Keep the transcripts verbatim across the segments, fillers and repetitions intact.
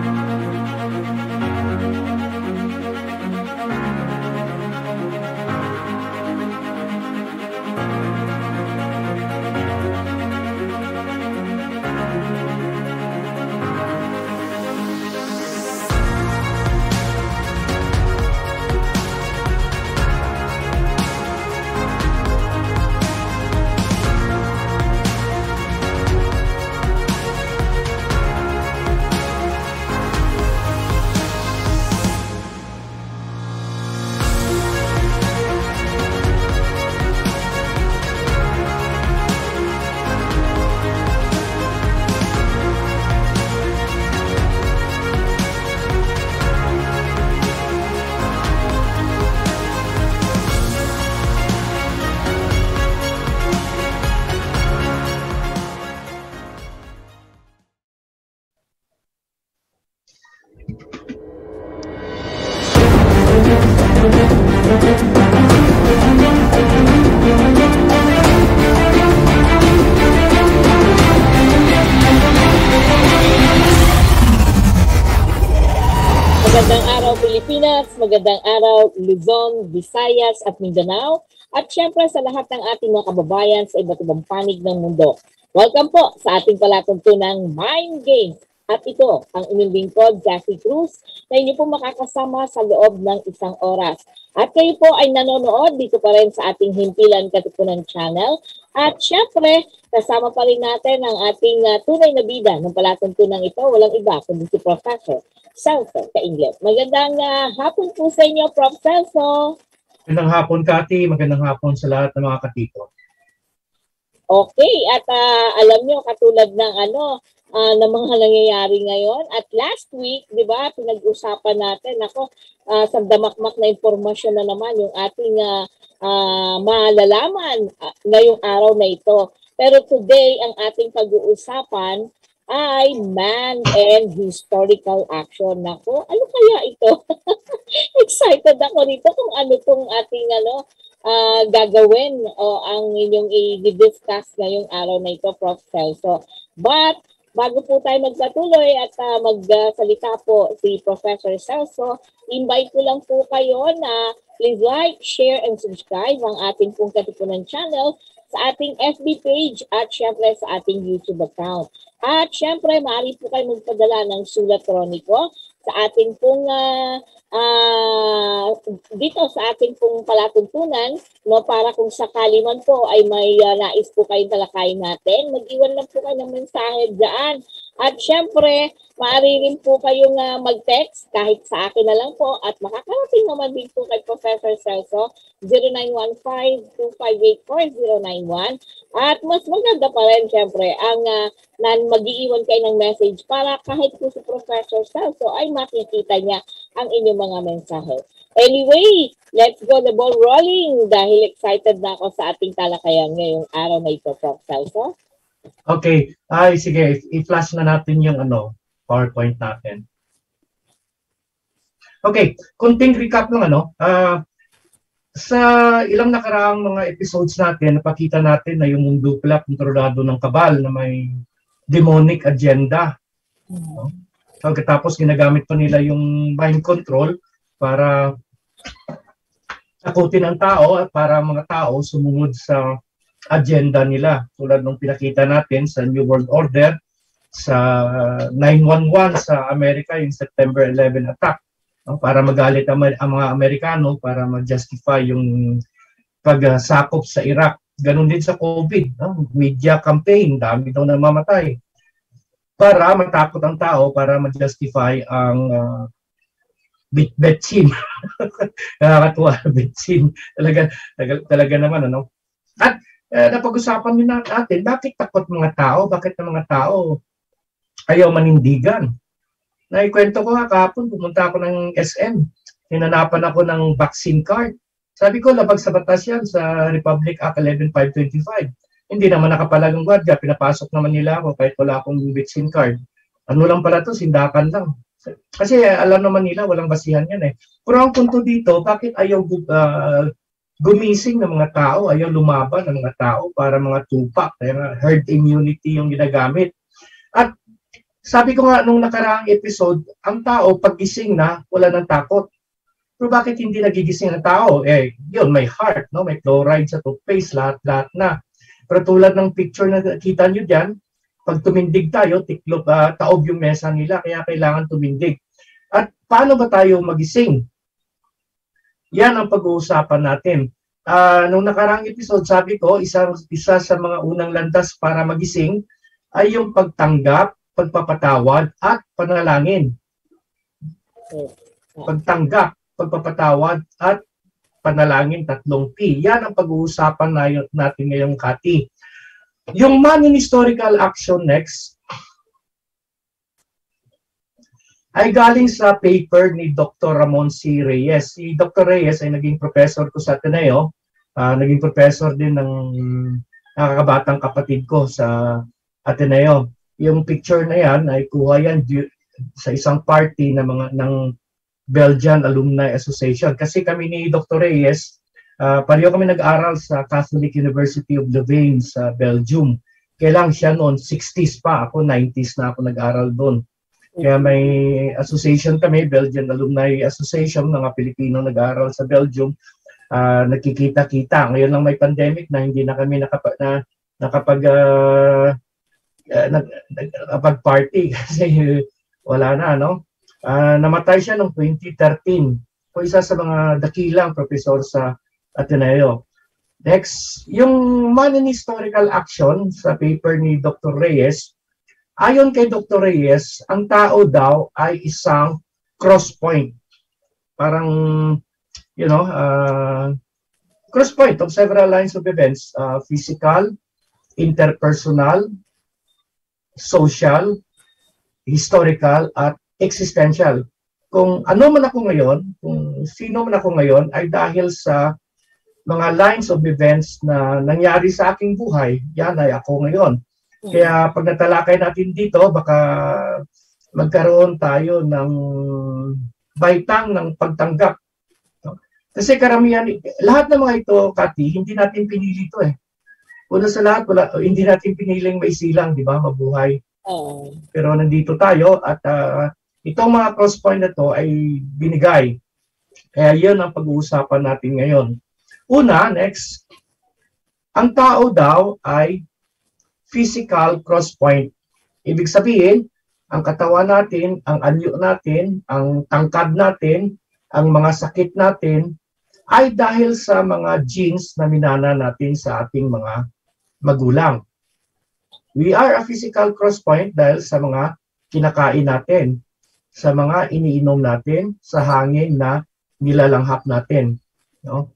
Magandang araw Pilipinas, magandang araw Luzon, Visayas at Mindanao at syempre sa lahat ng ating mga kababayan sa iba't ibang panig ng mundo. Welcome po sa ating palatuntunang Mind Games. At ito ang inyong lingkod, Jackie Cruz, na inyo po makakasama sa loob ng isang oras. At kayo po ay nanonood dito pa rin sa ating Himpilan Katipunan Channel. At syempre, kasama pa rin natin ang ating uh, tunay na bida ng palatuntunang ito. Walang iba kundi si Professor Celso Caingles. Magandang uh, hapon po sa inyo, Prof Celso. Magandang hapon, Kati. Magandang hapon sa lahat ng mga katito. Okay, at uh, alam nyo, katulad ng ano, uh, ng mga nangyayari ngayon. At last week, di ba, pinag-usapan natin, ako, uh, sa damakmak na informasyon na naman yung ating uh, uh, malalaman uh, ngayong araw na ito. Pero today, ang ating pag-uusapan ay man and historical action. Nako, ano kaya ito? Excited ako nito kung ano tong ating ano, Uh, gagawin o ang inyong i-discuss ngayong araw na ito, Prof Celso. But, bago po tayo magpatuloy at uh, magsalita po si Professor Celso, invite ko lang po kayo na please like, share, and subscribe ang ating pong Katipunan channel sa ating F B page at syempre sa ating YouTube account. At syempre, maaari po kayo magpadala ng sulat kroniko sa ating pong uh, uh, dito sa ating pong palatuntunan, no, para kung sakali man po ay may uh, nais po kayong talakayin natin, mag-iwan lang po kayo ng mensahe dyan. At syempre, maaari rin po kayong uh, mag-text kahit sa akin na lang po at makakarating naman din po kay Professor Celso zero nine one five, two five eight, four zero nine one. At mas maganda pa rin syempre ang uh, na mag-iiwan kayo ng message para kahit po si Professor Celso ay makikita niya ang inyong mga mensahe. Anyway, let's go the ball rolling dahil excited na ako sa ating talakayan ngayong araw na ito, Prof Celso. Okay. Ay, sige. I-flash na natin yung ano, PowerPoint natin. Okay. Kunting recap ng ano. Uh, sa ilang nakaraang mga episodes natin, napakita natin na yung mundo pala kontrolado ng kabal na may demonic agenda. No? Pagkatapos, ginagamit pa nila yung mind control para takutin ang tao at para mga tao sumunod sa agenda nila. Tulad nung pinakita natin sa New World Order, sa nine one one sa Amerika, yung September eleven attack. No? Para magalit ang, ang mga Amerikano, para ma-justify yung pagsakop sa Iraq. Ganon din sa COVID. No? Media campaign, dami daw namamatay. Para matakot ang tao, para ma-justify ang uh, bit-betsin. Nakakatuwa, betsin. Talaga, talaga, talaga naman, ano? At uh, napag-usapan din natin, bakit takot mga tao? Bakit ng mga tao ayaw manindigan? Naikwento ko nga kahapon, pumunta ako ng S M. Hinanapan ako ng vaccine card. Sabi ko, labag sa batas yan sa Republic Act eleven five twenty-five. Hindi naman nakapalagang gwardiya, pinapasok naman nila ako kahit wala akong vaccine card. Ano lang pala to, sindakan lang. Kasi alam naman nila, walang basihan yan eh. Pero ang punto dito, bakit ayaw uh, gumising ng mga tao, ayaw lumaban ng mga tao para mga tupak, kaya herd immunity yung ginagamit. At Sabi ko nga nung nakaraang episode, ang tao paggising na, wala ng takot. Pero bakit hindi nagigising ang tao? Eh, yun, may heart, no? May fluoride sa toothpaste, lahat-lahat na. Pero tulad ng picture na kita nyo dyan, pag tumindig tayo, tiklop, uh, taob yung mesa nila, kaya kailangan tumindig. At paano ba tayo magising? Yan ang pag-uusapan natin. Uh, nung nakaraang episode, sabi ko, isa, isa sa mga unang landas para magising ay yung pagtanggap, pagpapatawad, at panalangin. Pagtanggap, pagpapatawad, at panalangin, tatlong P. Yan ang pag-uusapan natin ngayong Kati. Yung man in historical action next ay galing sa paper ni Doctor Ramon C. Reyes. Si Doctor Reyes ay naging professor ko sa Ateneo. Uh, naging professor din ng nakakabatang kapatid ko sa Ateneo. Yung picture na yan ay kuha yan sa isang party ng mga ng Belgian Alumni Association. Kasi kami ni Doctor Reyes, uh, pareho kami nag-aral sa Catholic University of Louvain sa Belgium. Kailang siya noon, sixties pa. Ako, nineties na ako nag-aral doon. Kaya may association kami, Belgian Alumni Association, mga Pilipino nag-aral sa Belgium. Uh, nagkikita-kita. Ngayon lang may pandemic na hindi na kami nakapa, na, nakapag... Uh, Uh, nagpag-party kasi wala na, no? Uh, namatay siya noong twenty thirteen. O isa sa mga dakilang profesor sa Ateneo. Next, yung man in historical action sa paper ni Doctor Reyes, ayon kay Doctor Reyes, ang tao daw ay isang cross point. Parang, you know, uh, cross point of several lines of events, uh, physical, interpersonal, social, historical, at existential. Kung ano man ako ngayon, kung sino man ako ngayon, ay dahil sa mga lines of events na nangyari sa aking buhay, yan ay ako ngayon. Kaya pag natalakay natin dito, baka magkaroon tayo ng baitang ng pagtanggap. Kasi karamihan, lahat ng mga ito, Kati, hindi natin pinili ito eh. Una sa lahat, wala, hindi natin piniling may silang, di ba, mabuhay. Oh. Pero nandito tayo at uh, itong mga cross point na to ay binigay. Kaya yun ang pag-uusapan natin ngayon. Una, next, ang tao daw ay physical cross point. Ibig sabihin, ang katawan natin, ang anyo natin, ang tangkad natin, ang mga sakit natin, ay dahil sa mga genes na minana natin sa ating mga magulang. We are a physical cross point dahil sa mga kinakain natin, sa mga iniinom natin, sa hangin na nilalanghap natin. No?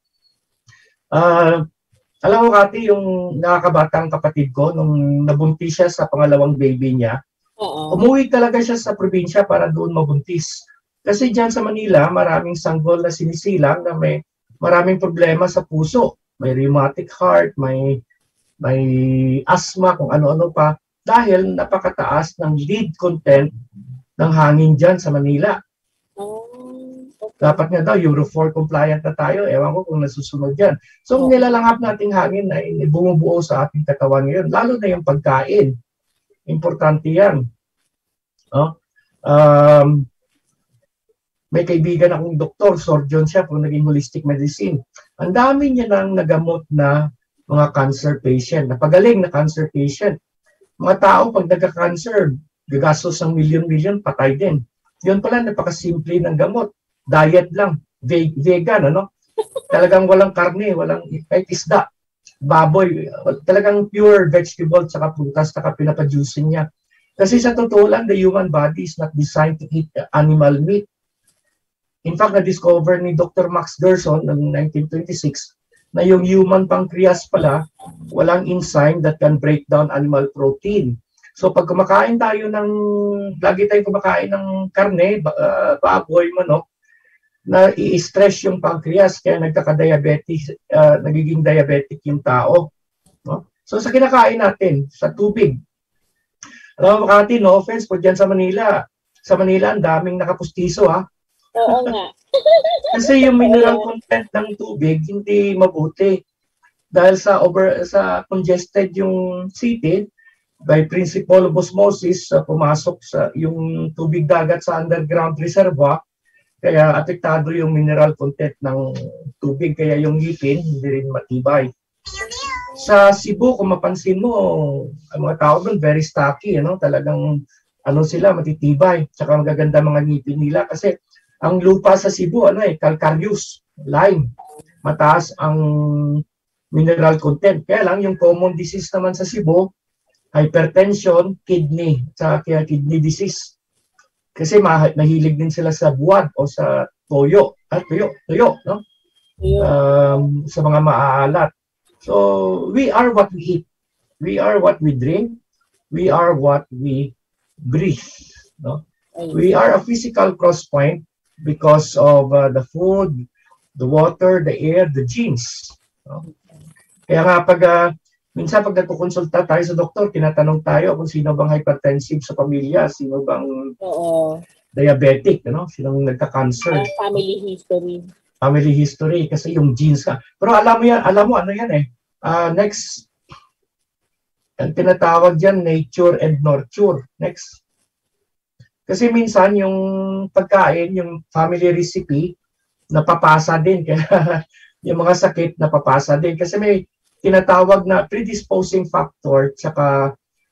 Uh, alam mo, Kati, yung nakakabatang kapatid ko, nung nabuntis siya sa pangalawang baby niya, uh-uh. umuwi talaga siya sa probinsya para doon mabuntis. Kasi dyan sa Manila, maraming sanggol na sinisilang na may maraming problema sa puso. May rheumatic heart, may may asthma, kung ano-ano pa, dahil napakataas ng lead content ng hangin dyan sa Manila. Oh, okay. Dapat nga daw, Euro four compliant na tayo. Ewan ko kung nasusunod yan. So, oh. nilalanghap nating hangin na bumubuo sa ating katawan ngayon, lalo na yung pagkain. Importante yan. No? Um, may kaibigan akong doktor, surgeon siya, kung naging holistic medicine. Ang dami niya nang nagamot na mga cancer patient, napagaling na cancer patient. Mga tao, pag nagka-cancer, gagastos ng milyon-milyon, patay din. Yun pala, napakasimple ng gamot. Diet lang, ve vegan, ano? Talagang walang karne, walang kahit isda, baboy, talagang pure vegetable, tsaka prutas, tsaka pinapajuicing niya. Kasi sa totoo lang, the human body is not designed to eat animal meat. In fact, na-discover ni Doctor Max Gerson noong nineteen twenty-six na yung human pancreas pala, walang enzyme that can break down animal protein. So pag kumakain tayo ng, lagi tayong kumakain ng karne, uh, baboy, manok, na i-stress yung pancreas, kaya nagkaka-diabetes, uh, nagiging diabetic yung tao. No? So sa kinakain natin, sa tubig. Alam mo, Kati, no offense po dyan sa Manila. Sa Manila, ang daming nakapustiso, ha? Oo nga. Kasi yung mineral content ng tubig hindi mabuti dahil sa over sa congested yung city, by principle of osmosis, uh, pumasok sa yung tubig dagat sa underground reservoir, kaya apektado yung mineral content ng tubig, kaya yung ngipin hindi rin matibay. Sa Cebu, kung mapansin mo, ang mga tao doon very stocky, ano? Talagang ano sila, matitibay, tsaka magaganda mga ngipin nila kasi ang lupa sa Cebu, ano eh, calcareous, lime, mataas ang mineral content. Kaya lang, yung common disease naman sa Cebu, hypertension, kidney, tsaka kaya kidney disease. Kasi mahilig din sila sa buwad o sa toyo, at tuyo, tuyo, no? Um, sa mga maaalat. So, we are what we eat. We are what we drink. We are what we breathe. No? We are a physical cross point because of uh, the food, the water, the air, the genes. No? Kaya nga pag, uh, minsan pag nagkukonsulta tayo sa doktor, tinatanong tayo kung sino bang hypertensive sa pamilya, sino bang Oo. diabetic, ano? Sinong nagka-cancer. Uh, family history. Family history, kasi yung genes ka. Pero alam mo yan, alam mo ano yan eh. Uh, next, ang tinatawag dyan, nature and nurture. Next. Kasi minsan yung pagkain, yung family recipe, napapasa din. Kaya yung mga sakit, napapasa din. Kasi may tinatawag na predisposing factor, tsaka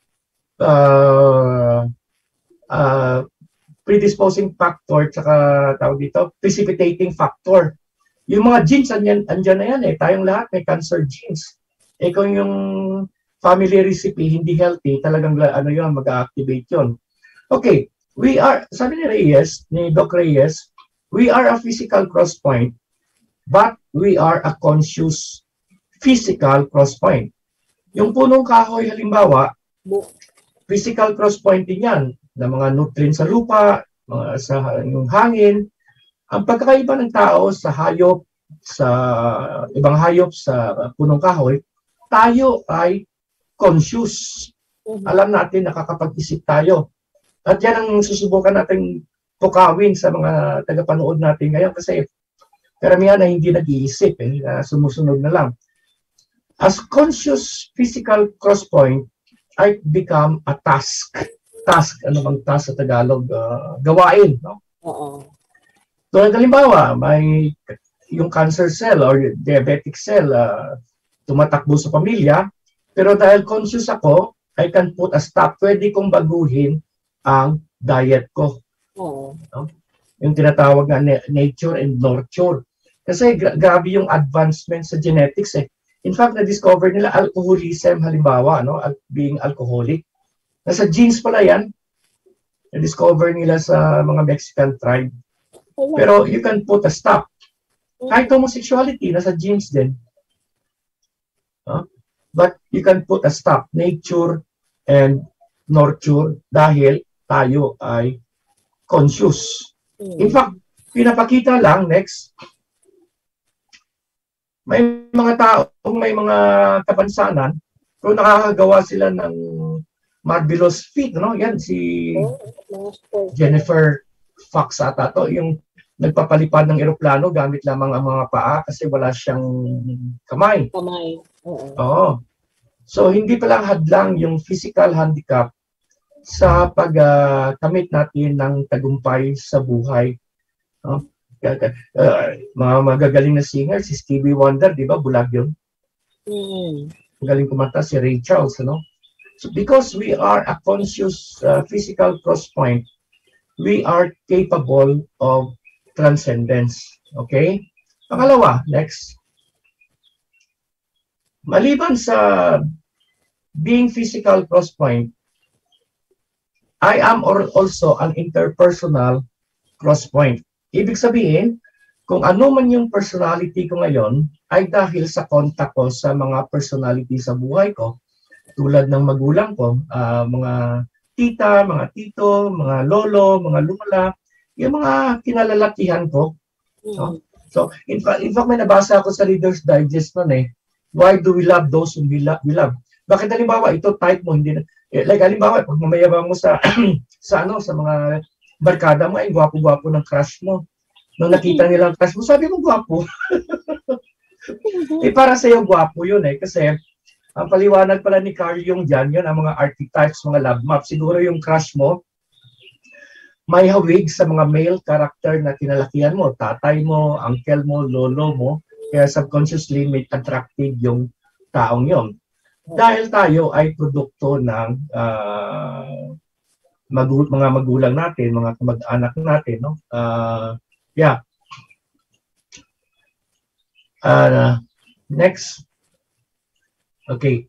uh, uh, predisposing factor, tsaka tawag dito, precipitating factor. Yung mga genes, andyan, andyan na yan eh. Tayong lahat may cancer genes. Eh kung yung family recipe hindi healthy, talagang ano yun, mag-activate yun. Okay, we are, sabi ni Reyes, ni Doc Reyes, we are a physical cross point, but we are a conscious physical cross point. Yung punong kahoy, halimbawa, physical cross point din yan, ng mga nutrients sa lupa, mga sa yung hangin. Ang pagkakaiba ng tao sa hayop, sa ibang hayop sa punong kahoy, tayo ay conscious. Alam natin, nakakapag-isip tayo. At yan ang susubukan natin pukawin sa mga tagapanood natin ngayon kasi karamihan na hindi nag-iisip, eh, na sumusunod na lang. As conscious physical cross point, I become a task. Task, ano bang task sa Tagalog? Uh, gawain, no? Oo. So, halimbawa, may yung cancer cell or diabetic cell uh, tumatakbo sa pamilya, pero dahil conscious ako, I can put a stop. Pwede kong baguhin ang diet ko. Oo. No? Yung tinatawag na nature and nurture. Kasi gra grabe yung advancement sa genetics eh. In fact, na-discover nila alcoholism, halimbawa, no? Al being alcoholic. Nasa genes pala yan. Na-discover nila sa mga Mexican tribe. Pero you can put a stop. Kahit homosexuality, nasa genes din. Huh? But you can put a stop. Nature and nurture dahil tayo ay conscious. In fact, pinapakita lang, next, may mga tao, may mga kapansanan, kung nakakagawa sila ng marvelous feat, no? Yan, si Jennifer Fox ata to, yung nagpapalipad ng eroplano gamit lamang ang mga paa kasi wala siyang kamay. Kamay. Oo. Oo. So, hindi pa lang hadlang yung physical handicap sa pagkamit uh, natin ng tagumpay sa buhay. No? Uh, mga magagaling na singer, si Stevie Wonder, di ba? Bulag yun. Mm. Magaling kumanta si Ray Charles, ano? So, because we are a conscious uh, physical cross point, we are capable of transcendence. Okay? Pangalawa, next. Maliban sa being physical cross point, I am or also an interpersonal cross point. Ibig sabihin, kung ano man yung personality ko ngayon, ay dahil sa contact ko sa mga personality sa buhay ko, tulad ng magulang ko, uh, mga tita, mga tito, mga lolo, mga lola, yung mga kinalalakihan ko. No? So, in fact, in fact, may nabasa ako sa Reader's Digest nun eh, why do we love those whom we love? We love? Bakit halimbawa, ito type mo, hindi na, eh, like halimbawa, pag mamayabang mo sa, sa ano, sa mga barkada mo, ay gwapo-gwapo ng crush mo. Nung nakita nila ang crush mo, sabi mo gwapo. Eh, para sa'yo gwapo yun eh, kasi Ang paliwanag pala ni Carl Jung dyan, yun ang mga archetypes, mga love map. Siguro yung crush mo, may hawig sa mga male character na kinalakihan mo, tatay mo, uncle mo, lolo mo, kaya subconsciously may attractive yung taong yon. Dahil tayo ay produkto ng uh, magu- mga magulang natin, mga kamag-anak natin, no? Uh, yeah. Uh, next. Okay.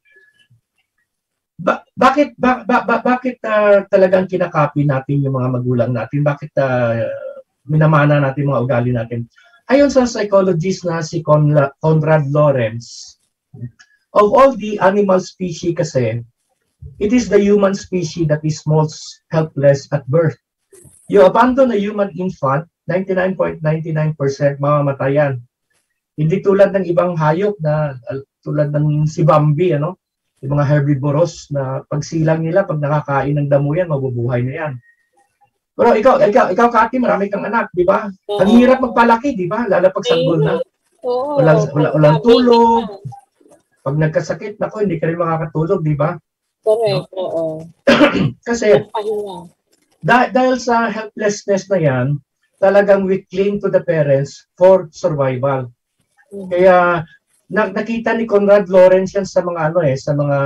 Ba bakit ba, ba, ba, bakit uh, talagang kinakapi natin yung mga magulang natin? Bakit uh, minamana natin mga ugali natin? Ayon sa psychologist na si Conla Conrad Lorenz, of all the animal species kasi, it is the human species that is most helpless at birth. You abandon a human infant, ninety-nine point nine nine percent mamamatayan. Hindi tulad ng ibang hayop na uh, tulad ng si Bambi, ano? Yung mga herbivorous na pagsilang nila, pag nakakain ng damo yan, mabubuhay na yan. Pero ikaw, ikaw, ikaw Kati, marami kang anak, di ba? Oo. Ang hirap magpalaki, di ba? Lalo pag sanggol na. Oo. Walang, walang, walang tulog. Pag nagkasakit, nako, hindi ka rin makakatulog, di ba? Correct, no? Oo. Kasi, dah dahil sa helplessness na yan, talagang we cling to the parents for survival. Mm-hmm. Kaya, nakita ni Conrad Lorenz yan sa mga ano eh, sa mga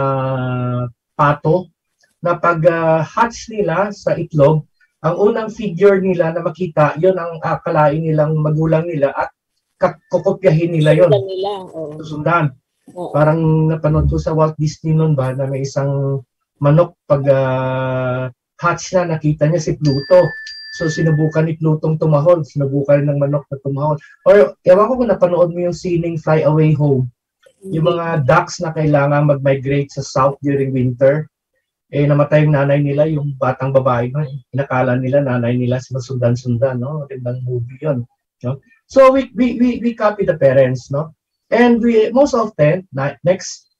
pato na pag uh, hatch nila sa itlog, ang unang figure nila na makita, yon ang akalain nilang magulang nila at kokopyahin nila yon. Susundan nila. Oh. Susundan. Oh. Parang napanood ko sa Walt Disney noon ba na may isang manok pag uh, hatch na, nakita niya si Pluto. So, sinubukan ni Plutong tumahol. Sinubukan ng manok na tumahol. Or, ewan ko kung napanood mo yung sining Fly Away Home. Yung mga ducks na kailangan mag-migrate sa south during winter, eh, namatay yung nanay nila, yung batang babae, no? Inakala nila, nanay nila, sinusundan-sundan, no? Magandang movie yun. No? So, we, we, we, we copy the parents, no? And we, most often, next,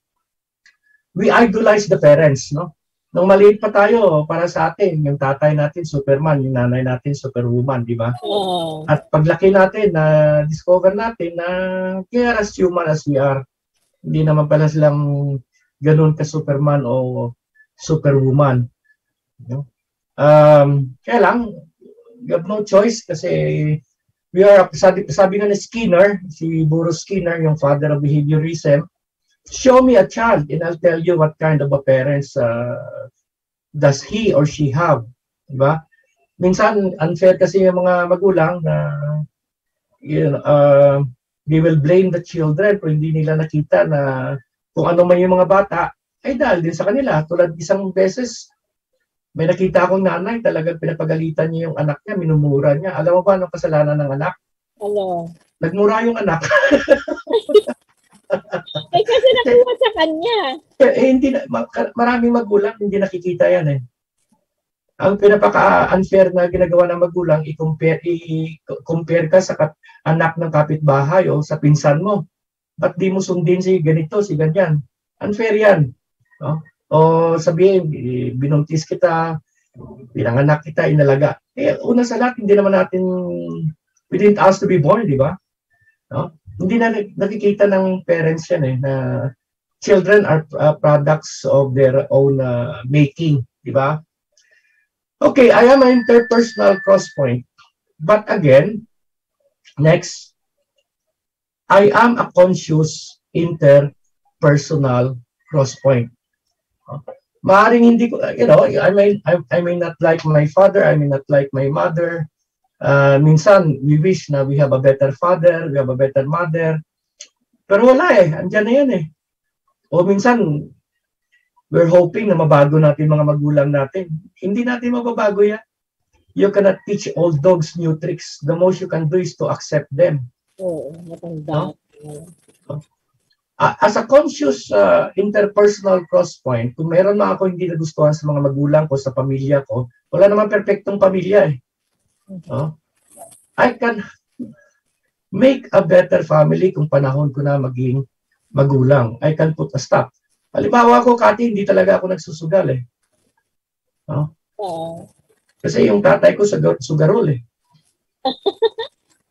we idolize the parents, no? Nung maliit pa tayo, para sa atin, yung tatay natin, Superman, yung nanay natin, Superwoman, di ba? Oh. At paglaki natin, na uh, discover natin na kaya as human as we are, hindi naman pala silang ganun ka Superman o Superwoman. You know? Um, kaya lang, you have no choice kasi we are, sabi, sabi nga ni Skinner, si Boris Skinner, yung father of behaviorism, show me a child and I'll tell you what kind of a parents uh, does he or she have. Diba? Minsan, unfair kasi yung mga magulang na you know, uh, they will blame the children kung hindi nila nakita na kung ano man yung mga bata, ay dahil din sa kanila. Tulad isang beses, may nakita akong nanay, talagang pinapagalitan niya yung anak niya, minumura niya. Alam mo ba anong kasalanan ng anak? Ano? Nagmura yung anak. Eh kasi nakuha sa kanya. Eh, hindi na, maraming magulang hindi nakikita yan eh. Ang pinapaka-unfair na ginagawa ng magulang, i-compare, i-compare ka sa anak ng kapitbahay o sa pinsan mo. Ba't di mo sundin si ganito, si ganyan? Unfair yan. No? O sabihin, binuntis kita, pinanganak kita, inalaga. Eh, una sa lahat, hindi naman natin, we didn't ask to be born, di ba? No? Hindi na nakikita ng parents yan eh, na children are uh, products of their own uh, making, di ba? Okay, I am an interpersonal crosspoint. But again, next, I am a conscious interpersonal crosspoint. Maaring hindi ko, you know, I may, I, I may not like my father, I may not like my mother. Uh, minsan, we wish na we have a better father, we have a better mother. Pero wala eh, andyan na yan eh. O minsan, we're hoping na mabago natin mga magulang natin. Hindi natin mababago yan. You cannot teach old dogs new tricks. The most you can do is to accept them. Oo, matanda. No? As a conscious uh, interpersonal crosspoint, kung meron na ako hindi nagustuhan sa mga magulang ko, sa pamilya ko, wala naman perfectong pamilya eh. No? I can make a better family kung panahon ko na maging magulang. I can put a stop. Halimbawa ko, Kati, hindi talaga ako nagsusugal eh. No? Kasi yung tatay ko sugar, sugarol eh. Mm,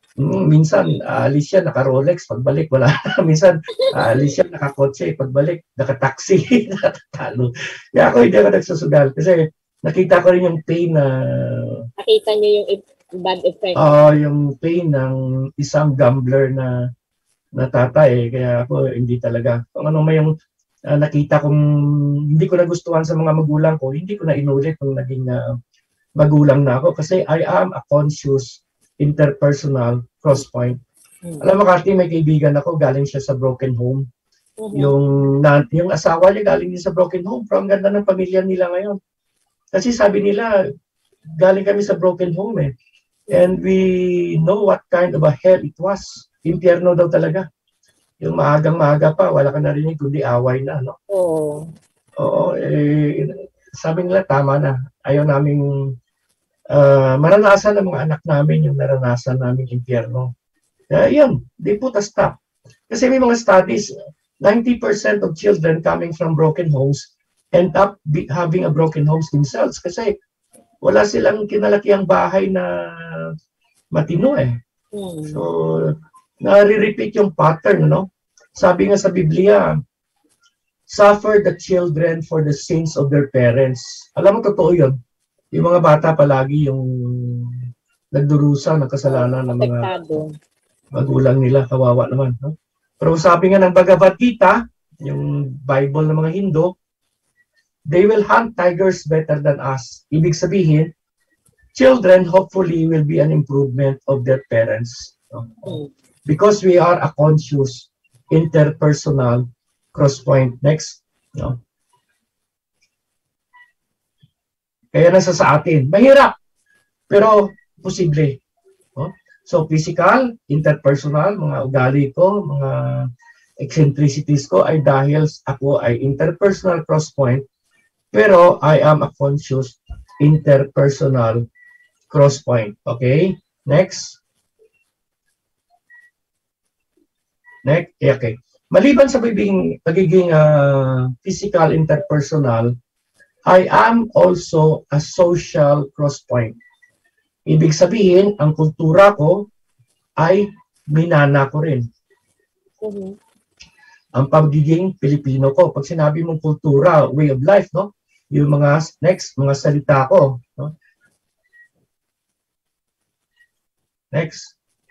minsan, aalis siya, naka-Rolex, pagbalik, wala na. Minsan, aalis siya, naka-kotse, pagbalik, naka-taxi, nakatalo. Kaya ako hindi ako nagsusugal kasi nakita ko rin yung pain na... Nakita niyo yung bad effect. Oo, uh, yung pain ng isang gambler na na tatay. Kaya ako, hindi talaga. Kung ano may yung uh, nakita kong hindi ko nagustuhan sa mga magulang ko, hindi ko na inulit kung naging uh, magulang na ako. Kasi I am a conscious, interpersonal, cross-point. Mm-hmm. Alam mo, Kati, may kaibigan ako, galing siya sa broken home. Mm-hmm. Yung, na, yung asawa niya galing din sa broken home. Pero ang ganda ng pamilya nila ngayon. Kasi sabi nila, galing kami sa broken home eh. And we know what kind of a hell it was. Impyerno daw talaga. Yung maagang-maaga pa, wala ka narinig, kundi away na, no? Oo. Oo, eh, sabi nila, tama na. Ayaw naming uh, maranasan ng mga anak namin yung naranasan namin impyerno. Kaya yun, they put a stop. Kasi may mga studies, ninety percent of children coming from broken homes end up be, having a broken homes themselves. Kasi wala silang kinalakiang bahay na matino eh. Hmm. So, nare-repeat yung pattern, no? Sabi nga sa Biblia, suffer the children for the sins of their parents. Alam mo, totoo yun. Yung mga bata palagi yung nagdurusa ng kasalanan ng mga magulang nila. Kawawa naman. No? Pero sabi nga ng Bhagavad Gita, yung Bible ng mga Hindu, they will hunt tigers better than us. Ibig sabihin, children hopefully will be an improvement of their parents. No? Because we are a conscious, interpersonal, cross-point. Next. No? Kaya nasa sa atin. Mahirap, pero posible. No? So, physical, interpersonal, mga ugali ko, mga eccentricities ko ay dahil ako ay interpersonal cross-point, pero I am a conscious, interpersonal cross-point. Okay? Next. Next. Okay. Maliban sa pagiging, pagiging uh, physical, interpersonal, I am also a social cross-point. Ibig sabihin, ang kultura ko ay minana ko rin. Mm-hmm. Ang pagiging Pilipino ko. Pag sinabi mong kultura, way of life, no? Yung mga, next, mga salita ko. No? Next.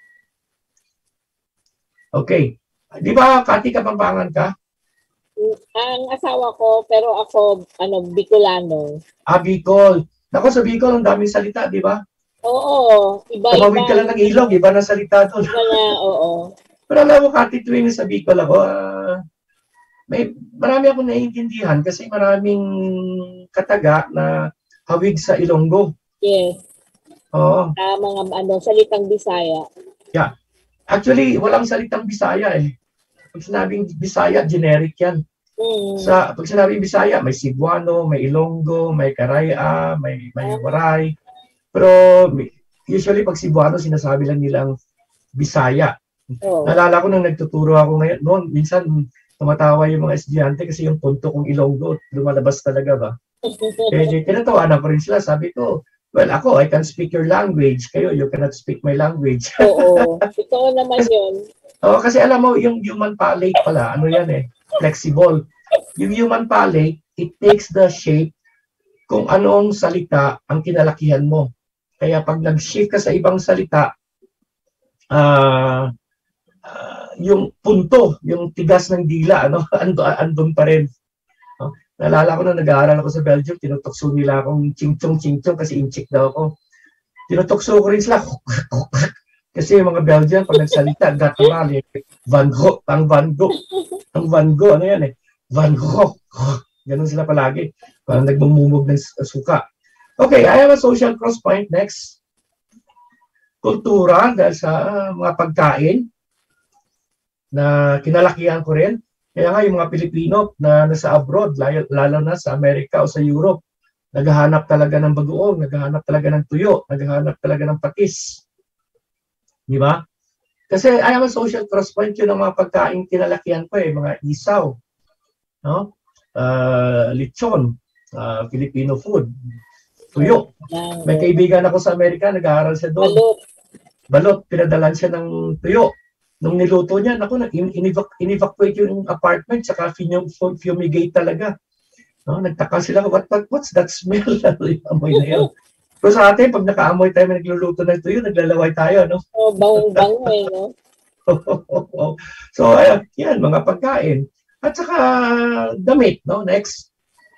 Okay. Di ba, Kati, Kapampangan ka? Ang asawa ko, pero ako, ano, Bicolano. Ah, Bicol. Ako sa Bicol, ang daming salita, di ba? Oo. Iba-iba. Tumawid ka lang ng ilog, iba na salita doon. Iba na, oo. Pero alam mo, Kati, tuwing sa Bicol ako, uh, may, marami akong naiintindihan kasi maraming kataga na hawig sa Ilonggo. Yes. Oo. Uh, mga ano, salitang Bisaya. Yeah. Actually, walang salitang Bisaya eh. Pag sinabing Bisaya, generic yan. Mm. Sa, pag sinabing Bisaya, may Cebuano, may Ilonggo, may Karaya, may, may Waray. Pero usually pag Cebuano, sinasabi lang nilang Bisaya. Oh. Nalala ko nung nagtuturo ako ngayon, noon, minsan tumatawa yung mga estudyante kasi yung punto kong Ilonggo, lumalabas talaga ba? Kaya tinatawanan ko rin sila, sabi ko, well, ako, I can speak your language. Kayo, you cannot speak my language. Oo, totoo naman yun. Oo, kasi alam mo, yung human palate pala, ano yan eh, flexible. Yung human palate, it takes the shape kung anong salita ang kinalakihan mo. Kaya pag nag-shift ka sa ibang salita, uh, uh, yung punto, yung tigas ng dila, ano, ando, andun pa rin. No? Nalala ko na nag-aaral ako sa Belgium, tinutokso nila akong ching-chong-ching-chong kasi inchik daw ako. Tinutokso ko rin sila. Kasi yung mga Belgian, pag nagsalita, gatural, eh. Van Gogh, ang Van Gogh. Ang Van Gogh, ano yan eh? Van Gogh. Ganun sila palagi. Parang nagmumumog ng suka. Okay, I have a social cross point. Next. Kultura, dahil sa uh, mga pagkain na kinalakihan ko rin. Kaya nga yung mga Pilipino na nasa abroad, lalo, lalo na sa Amerika o sa Europe, naghahanap talaga ng bagoong, naghahanap talaga ng tuyo, naghahanap talaga ng patis. Di ba? Kasi I am a social cross point, yun ang mga pagkain kinalakihan ko eh, mga isaw, no? Uh, lechon, uh, Filipino food, tuyo. May kaibigan ako sa Amerika, nag-aaral siya doon. balot, pinadalan siya ng tuyo. Nung niluto niya, naku, in-evacuate yung apartment, saka fumigate talaga. No, nagtaka sila, what, what, what's that smell? Yung amoy na yan. Pero sa atin, pag nakaamoy tayo, may nagluluto ng tuyo, naglalaway tayo, no? Oh, bangong-bango eh, no? So, ayan, yan, mga pagkain. At saka, damit, no? Next.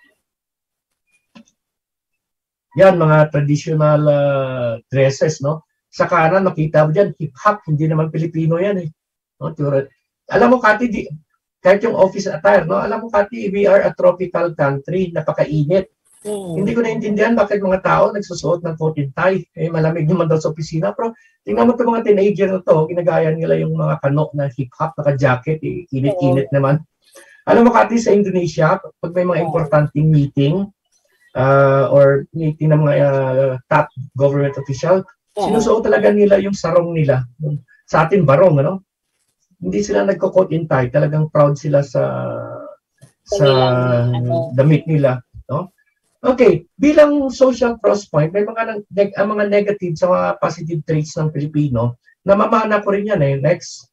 Yan, mga traditional uh, dresses, no? Sa kanan, makita mo dyan, hip-hop, hindi naman Pilipino yan, eh. No? Alam mo, Kati, di, kahit yung office attire, no? Alam mo, Kati, we are a tropical country, napakainit. Hmm. Hindi ko naintindihan bakit mga tao nagsusuot ng coat and tie. Eh, malamig naman daw sa opisina. Pero tingnan mo itong mga teenager na to, ginagaya nila yung mga kano na hip-hop, naka-jacket, eh, init-init naman. Alam mo, Kati, sa Indonesia, pag may mga importanteng meeting, uh, or meeting ng mga uh, top government official, sinusuot talaga nila yung sarong nila. Sa atin, barong, ano? Hindi sila nagko-coat and tie. Talagang proud sila sa sa damit nila, no? Okay, bilang social cross point, may mga neg ang mga negative sa mga positive traits ng Pilipino. Namamana ko rin yan eh. Next.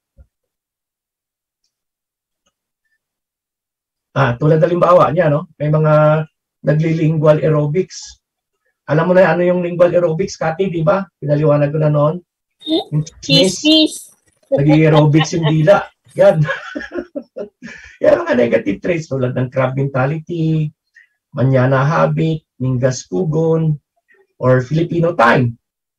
Ah, tulad halimbawa niya, no? May mga naglilingual aerobics. Alam mo na ano yung lingual aerobics, Kati, di ba? Pinaliwanag ko na noon. Kiss-kiss. Nag-aerobics yung dila. Yan. Yan mga negative traits tulad ng crab mentality, manana habit, mingas kugon, or Filipino time.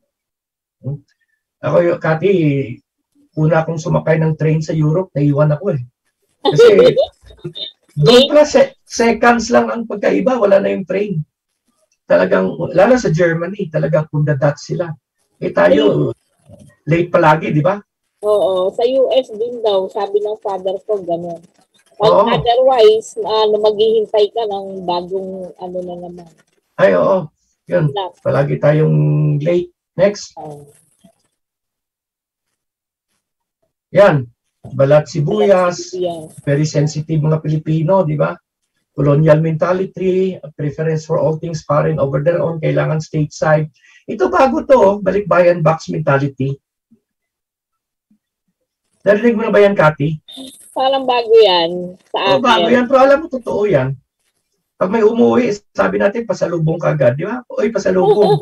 Ako, Kati, una akong sumakay ng train sa Europe, naiwan ako eh. Kasi doon pala, se seconds lang ang pagkaiba, wala na yung train. Talagang, lalo sa Germany, talagang kundadat sila. Eh tayo, late palagi, di ba? Oo, sa U S din daw, sabi ng father ko, gano'n. Pag oo. Otherwise, ano, maghihintay ka ng bagong ano na naman. Ay, oo. Yun, palagi tayong late. Next. Oh. Yan, balat sibuyas, very sensitive mga Pilipino, di ba? Colonial mentality, preference for all things foreign over their own, kailangan stateside. Ito bago to, balikbayan box mentality. Narinig mo na ba yan, Kati? Parang bago yan sa akin. Oh, bago yan, pero alam mo, totoo yan. Pag may umuwi, sabi natin, pasalubong ka agad, di ba? Oy, pasalubong.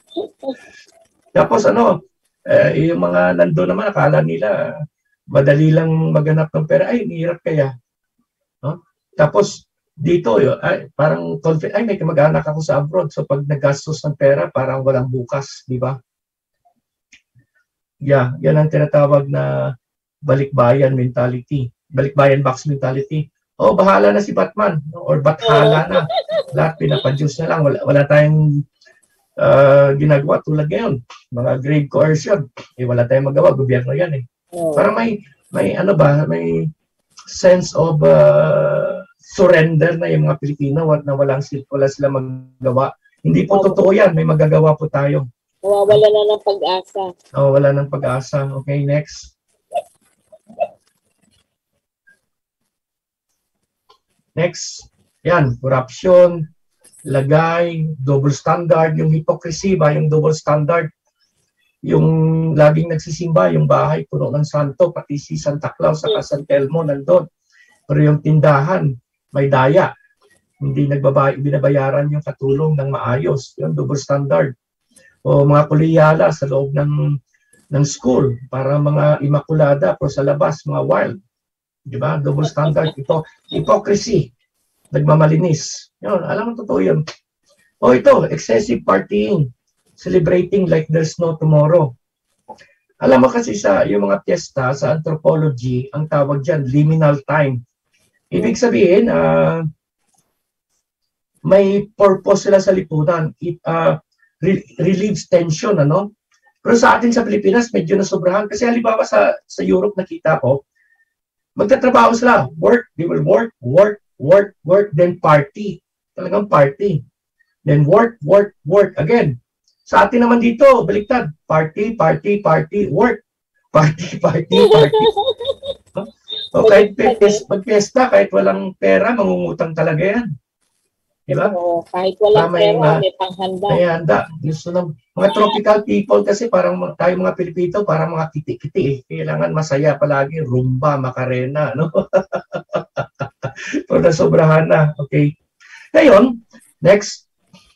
Tapos ano, eh, yung mga nandun naman, akala nila, madali lang maganap ng pera. Ay, hirap kaya. No? Tapos, dito, ay, parang, ay, may kamag-anak ako sa abroad. So, pag nagastos ng pera, parang walang bukas, di ba? Yeah, yan ang tinatawag na balikbayan mentality. Balikbayan box mentality. Oh, bahala na si Batman. No? Or bathala na. Lahat pinapadyos na lang. Wala, wala tayong uh, ginagawa tulad ngayon. Mga grave coercion. Eh, wala tayong magawa. Gobyerno yan eh. Oh. Parang may, may ano ba, may sense of uh, surrender na yung mga Pilipino na walang wala sila magawa. Hindi po oh. totoo yan. May magagawa po tayo. Wala na ng pag-asa. Oh, wala ng pag-asa. Okay, next. Next, yan, corruption, lagay, double standard, yung hypocrisy ba, yung double standard, yung laging nagsisimba, yung bahay puno ng santo, pati si Santa Claus sa San Telmo nandun. Pero yung tindahan, may daya, hindi nagbabay, binabayaran yung katulong ng maayos, yung double standard. O mga kuliyala sa loob ng, ng school, para mga imakulada, pero sa labas, mga wild. Diba? Double standard. Ito, hypocrisy. Nagmamalinis. Yun, alam mo, totoo yun. O ito, excessive partying. Celebrating like there's no tomorrow. Alam mo kasi sa yung mga piyesta, sa anthropology, ang tawag dyan, liminal time. Ibig sabihin, uh, may purpose sila sa lipunan. It uh, re relieves tension, ano? Pero sa atin sa Pilipinas, medyo nasobrahan. Kasi halimbawa sa, sa Europe, nakita ko, magtatrabaho sila. Work, they will work, work, work, work, then party. Talagang party. Then work, work, work again. Sa atin naman dito, baliktad. Party, party, party, work. Party, party, party. O kahit magpiesta, kahit walang pera, mangungutang talaga yan. Di ba? Oo, kahit walang May pera, mga- may panghanda. May handa. Gusto ng mga tropical people kasi parang mga- tayo mga Pilipino, parang mga kiti-kiti eh. Kailangan masaya palagi, rumba, makarena, no? Pero nasobrahan na. Okay. Ngayon, next.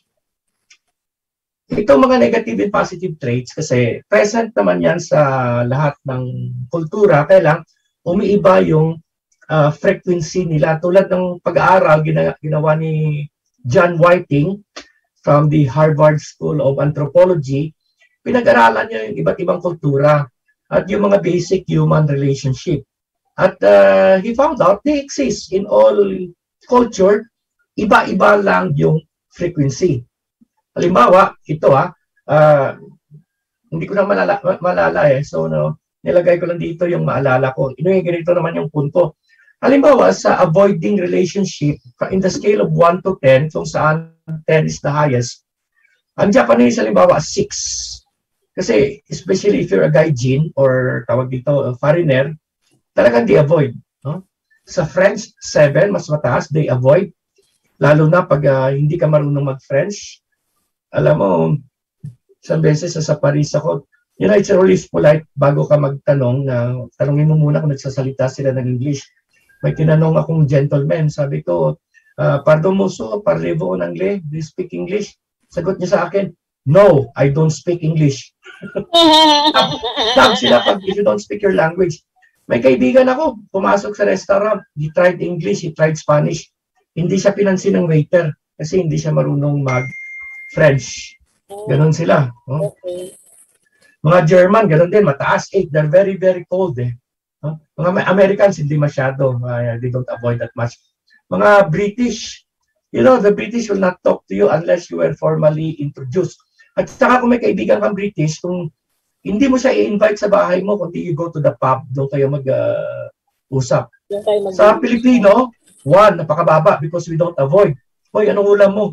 Ito mga negative and positive traits kasi present naman yan sa lahat ng kultura. Kaya lang, umiiba yung uh, frequency nila. Tulad ng pag-aaral gina- ginawa ni John Whiting from the Harvard School of Anthropology, pinag-aralan niya yung iba't ibang kultura at yung mga basic human relationship. At uh, he found out they exist in all culture, iba-iba lang yung frequency. Halimbawa, ito ha, uh, hindi ko na malala, malala eh. So, no, nilagay ko lang dito yung maalala ko. Inuwi, ganito naman yung punto. Halimbawa, sa avoiding relationship, in the scale of one to ten, kung saan ten is the highest, ang Japanese, halimbawa, six. Kasi, especially if you're a gaijin or tawag dito, a foreigner, talagang di avoid. No? Sa French, seven, mas mataas, they avoid. Lalo na pag uh, hindi ka marunong mag-French. Alam mo, isang beses sa Paris ako, you know, it's always polite bago ka magtanong na tanongin mo muna kung nagsasalita sila ng English. May tinanong akong gentleman, sabi ko, uh, pardon moso, parlez-vous en anglais? Do you speak English? Sagot niya sa akin, no, I don't speak English. Tag sila pag if you don't speak your language. May kaibigan ako, pumasok sa restaurant, he tried English, he tried Spanish. Hindi siya pinansin ng waiter kasi hindi siya marunong mag-French. Ganon sila. No? Okay. Mga German, ganon din, mataas, eight. They're very, very cold eh. No? Mga Americans, hindi masyado. Uh, they don't avoid that much. Mga British, you know, the British will not talk to you unless you were formally introduced. At saka kung may kaibigan kang British, kung hindi mo siya i-invite sa bahay mo, kundi you go to the pub, doon kayo mag-usap. Uh, sa Pilipino, one, napakababa because we don't avoid. Hoy, anong ulam mo?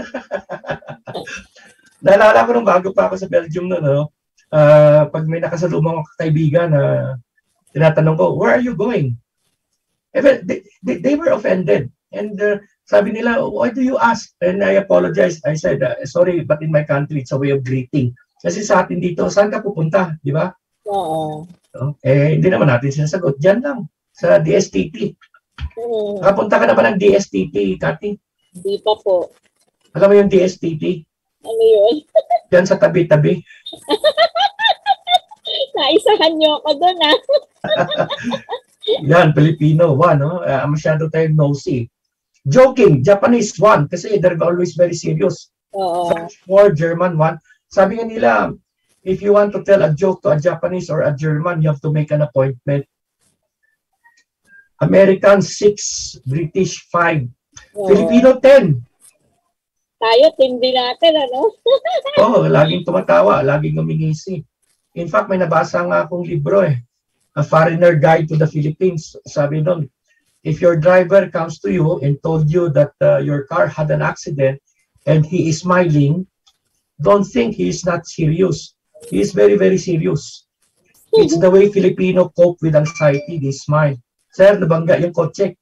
Naalala ko nung bago pa ako sa Belgium noon, no? Uh, pag may nakasalubong akong kaibigan na uh, tinatanong ko, where are you going? Even, they, they, they were offended. And uh, sabi nila, why do you ask? And I apologize. I said, uh, sorry, but in my country, it's a way of greeting. Kasi sa atin dito, saan ka pupunta? Di ba? Oo. So, eh, hindi naman natin sinasagot. Diyan lang, sa D S T T. Hmm. Nakapunta ka na ba ng D S T T, Cathy? Hindi pa po. Alam mo yung D S T T? Ano yun? Diyan sa tabi-tabi. Naisahan niyo ako doon, ha? Yan, Filipino, one, no? Uh, masyado tayong nosy. Joking, Japanese, one, kasi they're always very serious. Oo. French, four, German, one. Sabi nga nila, if you want to tell a joke to a Japanese or a German, you have to make an appointment. American, six, British, five. Oo. Filipino, ten. Tayo, tindi natin, ano? Oo, oh, laging tumatawa, laging umingisi. In fact, may nabasa nga akong libro eh. A Foreigner Guide to the Philippines. Sabi doon, if your driver comes to you and told you that uh, your car had an accident and he is smiling, don't think he is not serious. He is very, very serious. It's the way Filipino cope with anxiety. They smile. Sir, nabangga yung kotse.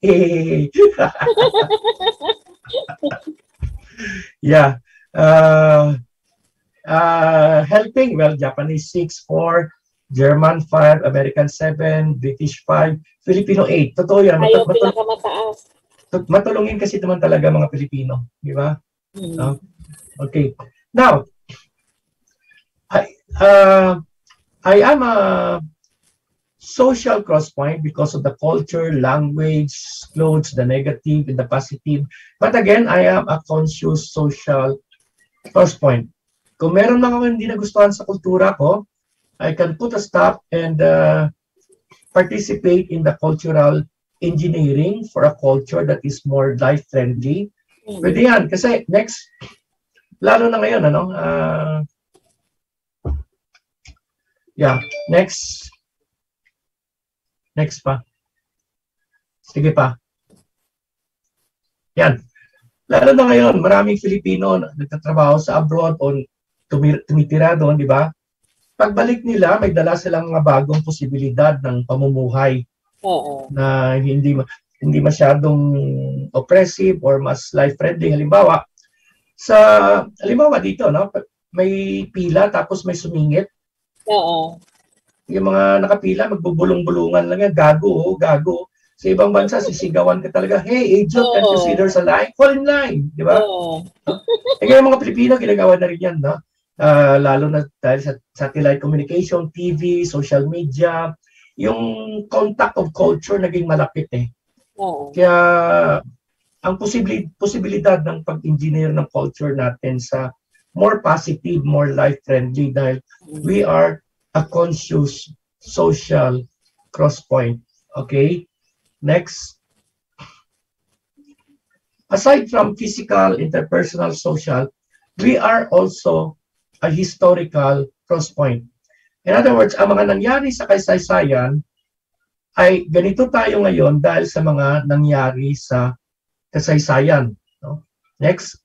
Yeah. Uh, uh, helping, well, Japanese six, four, German five, American seven, British five, Filipino eight. Totoo yan. Ayaw mat pinakamataas. Matulungin kasi naman talaga mga Pilipino. Di ba? Hmm. Uh, okay. Now, I, uh, I am a social cross point because of the culture, language, clothes, the negative and the positive. But again, I am a conscious social cross point. Kung meron lang ako hindi nagustuhan sa kultura ko, I can put a stop and uh, participate in the cultural engineering for a culture that is more life-friendly. Mm-hmm. Pwede yan. Kasi next, lalo na ngayon, ano? Uh, yeah, next. Next pa. Sige pa. Yan. Lalo na ngayon, maraming Filipino nagtatrabaho sa abroad o tumitira doon, di ba? Pagbalik nila, may dala silang mga bagong posibilidad ng pamumuhay. Oo. Na hindi hindi masyadong oppressive or mas life-friendly. Halimbawa, sa, halimbawa dito, no, may pila tapos may sumingit. Oo. Yung mga nakapila, magbubulong-bulungan lang yan, gago, oh, gago. Sa ibang bansa, sisigawan ka talaga, hey, agent, Oo. can't you see there's a line? Fall in line, di ba? Oo. Eh, ngayon mga Pilipino, ginagawa na rin yan, no? Ah, lalo na dahil sa satellite communication, T V, social media, yung contact of culture naging malapit eh. Oo. Kaya ang posibili posibilidad ng pag-engineer ng culture natin sa more positive, more life-friendly dahil we are a conscious social cross-point. Okay? Next. Aside from physical, interpersonal, social, we are also a historical cross-point. In other words, ang mga nangyari sa kasaysayan ay ganito tayo ngayon dahil sa mga nangyari sa kasaysayan. No? Next.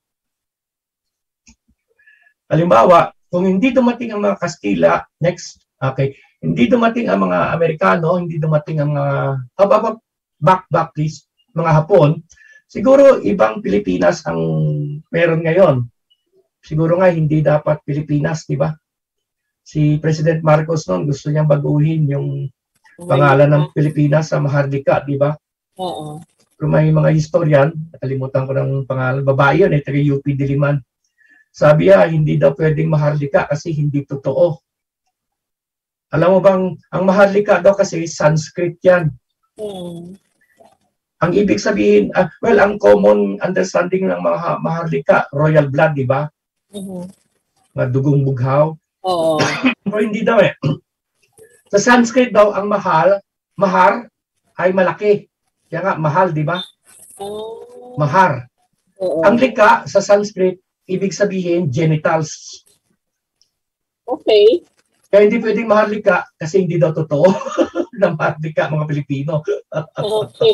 Halimbawa, kung hindi dumating ang mga Kastila, next, okay, hindi dumating ang mga Amerikano, hindi dumating ang mga, oh, back, back, back please, mga Hapon, siguro ibang Pilipinas ang meron ngayon. Siguro nga hindi dapat Pilipinas, di ba? Si President Marcos noon gusto niyang baguhin yung pangalan ng Pilipinas sa Maharlika, di ba? Oo. Kung may mga historian, nakalimutan ko ng pangalan, babae yun, eh, taga U P Diliman. Sabi niya, hindi daw pwedeng Maharlika kasi hindi totoo. Alam mo bang, ang Maharlika daw kasi Sanskrit yan. Hmm. Ang ibig sabihin, uh, well, ang common understanding ng mga Maharlika, royal blood, di ba? Mhm. Mga dugong bughaw. Oo. Pero hindi daw eh. Sa Sanskrit daw, ang mahal, mahar, ay malaki. Kaya nga, mahal, di ba? Oh. Mahar. Oo. Ang lika sa Sanskrit, ibig sabihin, genitals. Okay. Kaya hindi pwedeng maharlika kasi hindi daw totoo na maharlika mga Pilipino. Okay.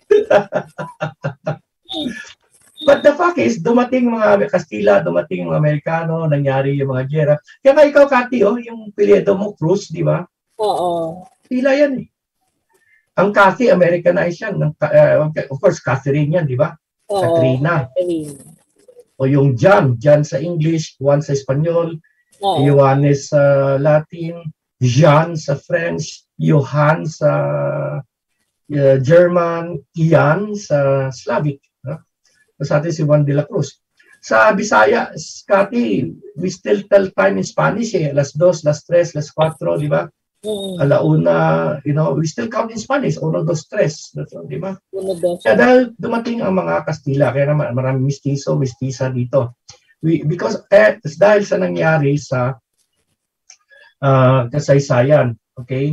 But the fact is, dumating mga Kastila, dumating mga Amerikano, nangyari yung mga gera. Kaya nga ikaw, Kati, oh, yung pilyedo mo, Cruz, di ba? Oo. Pila yan eh. Ang Kathy, Americanized yan. Uh, of course, Catherine yan, di ba? Oo. Katrina. Catherine. O yung John, John sa English, Juan sa Espanyol, Oo. Ioannes sa Latin, Jean sa French, Johann sa uh, German, Ian sa Slavic. No? Sa atin si Juan de la Cruz. Sa Bisaya, Scotty, we still tell time in Spanish eh. Las dos, las tres, las cuatro, di ba? Mm. Alauna, you know, we still count in Spanish. Uno, dos, tres. Di ba? Uno, dos. Kaya dahil dumating ang mga Kastila, kaya naman maraming mistiso, mistisa dito. We, because eh, dahil sa nangyari sa uh, kasaysayan. Okay?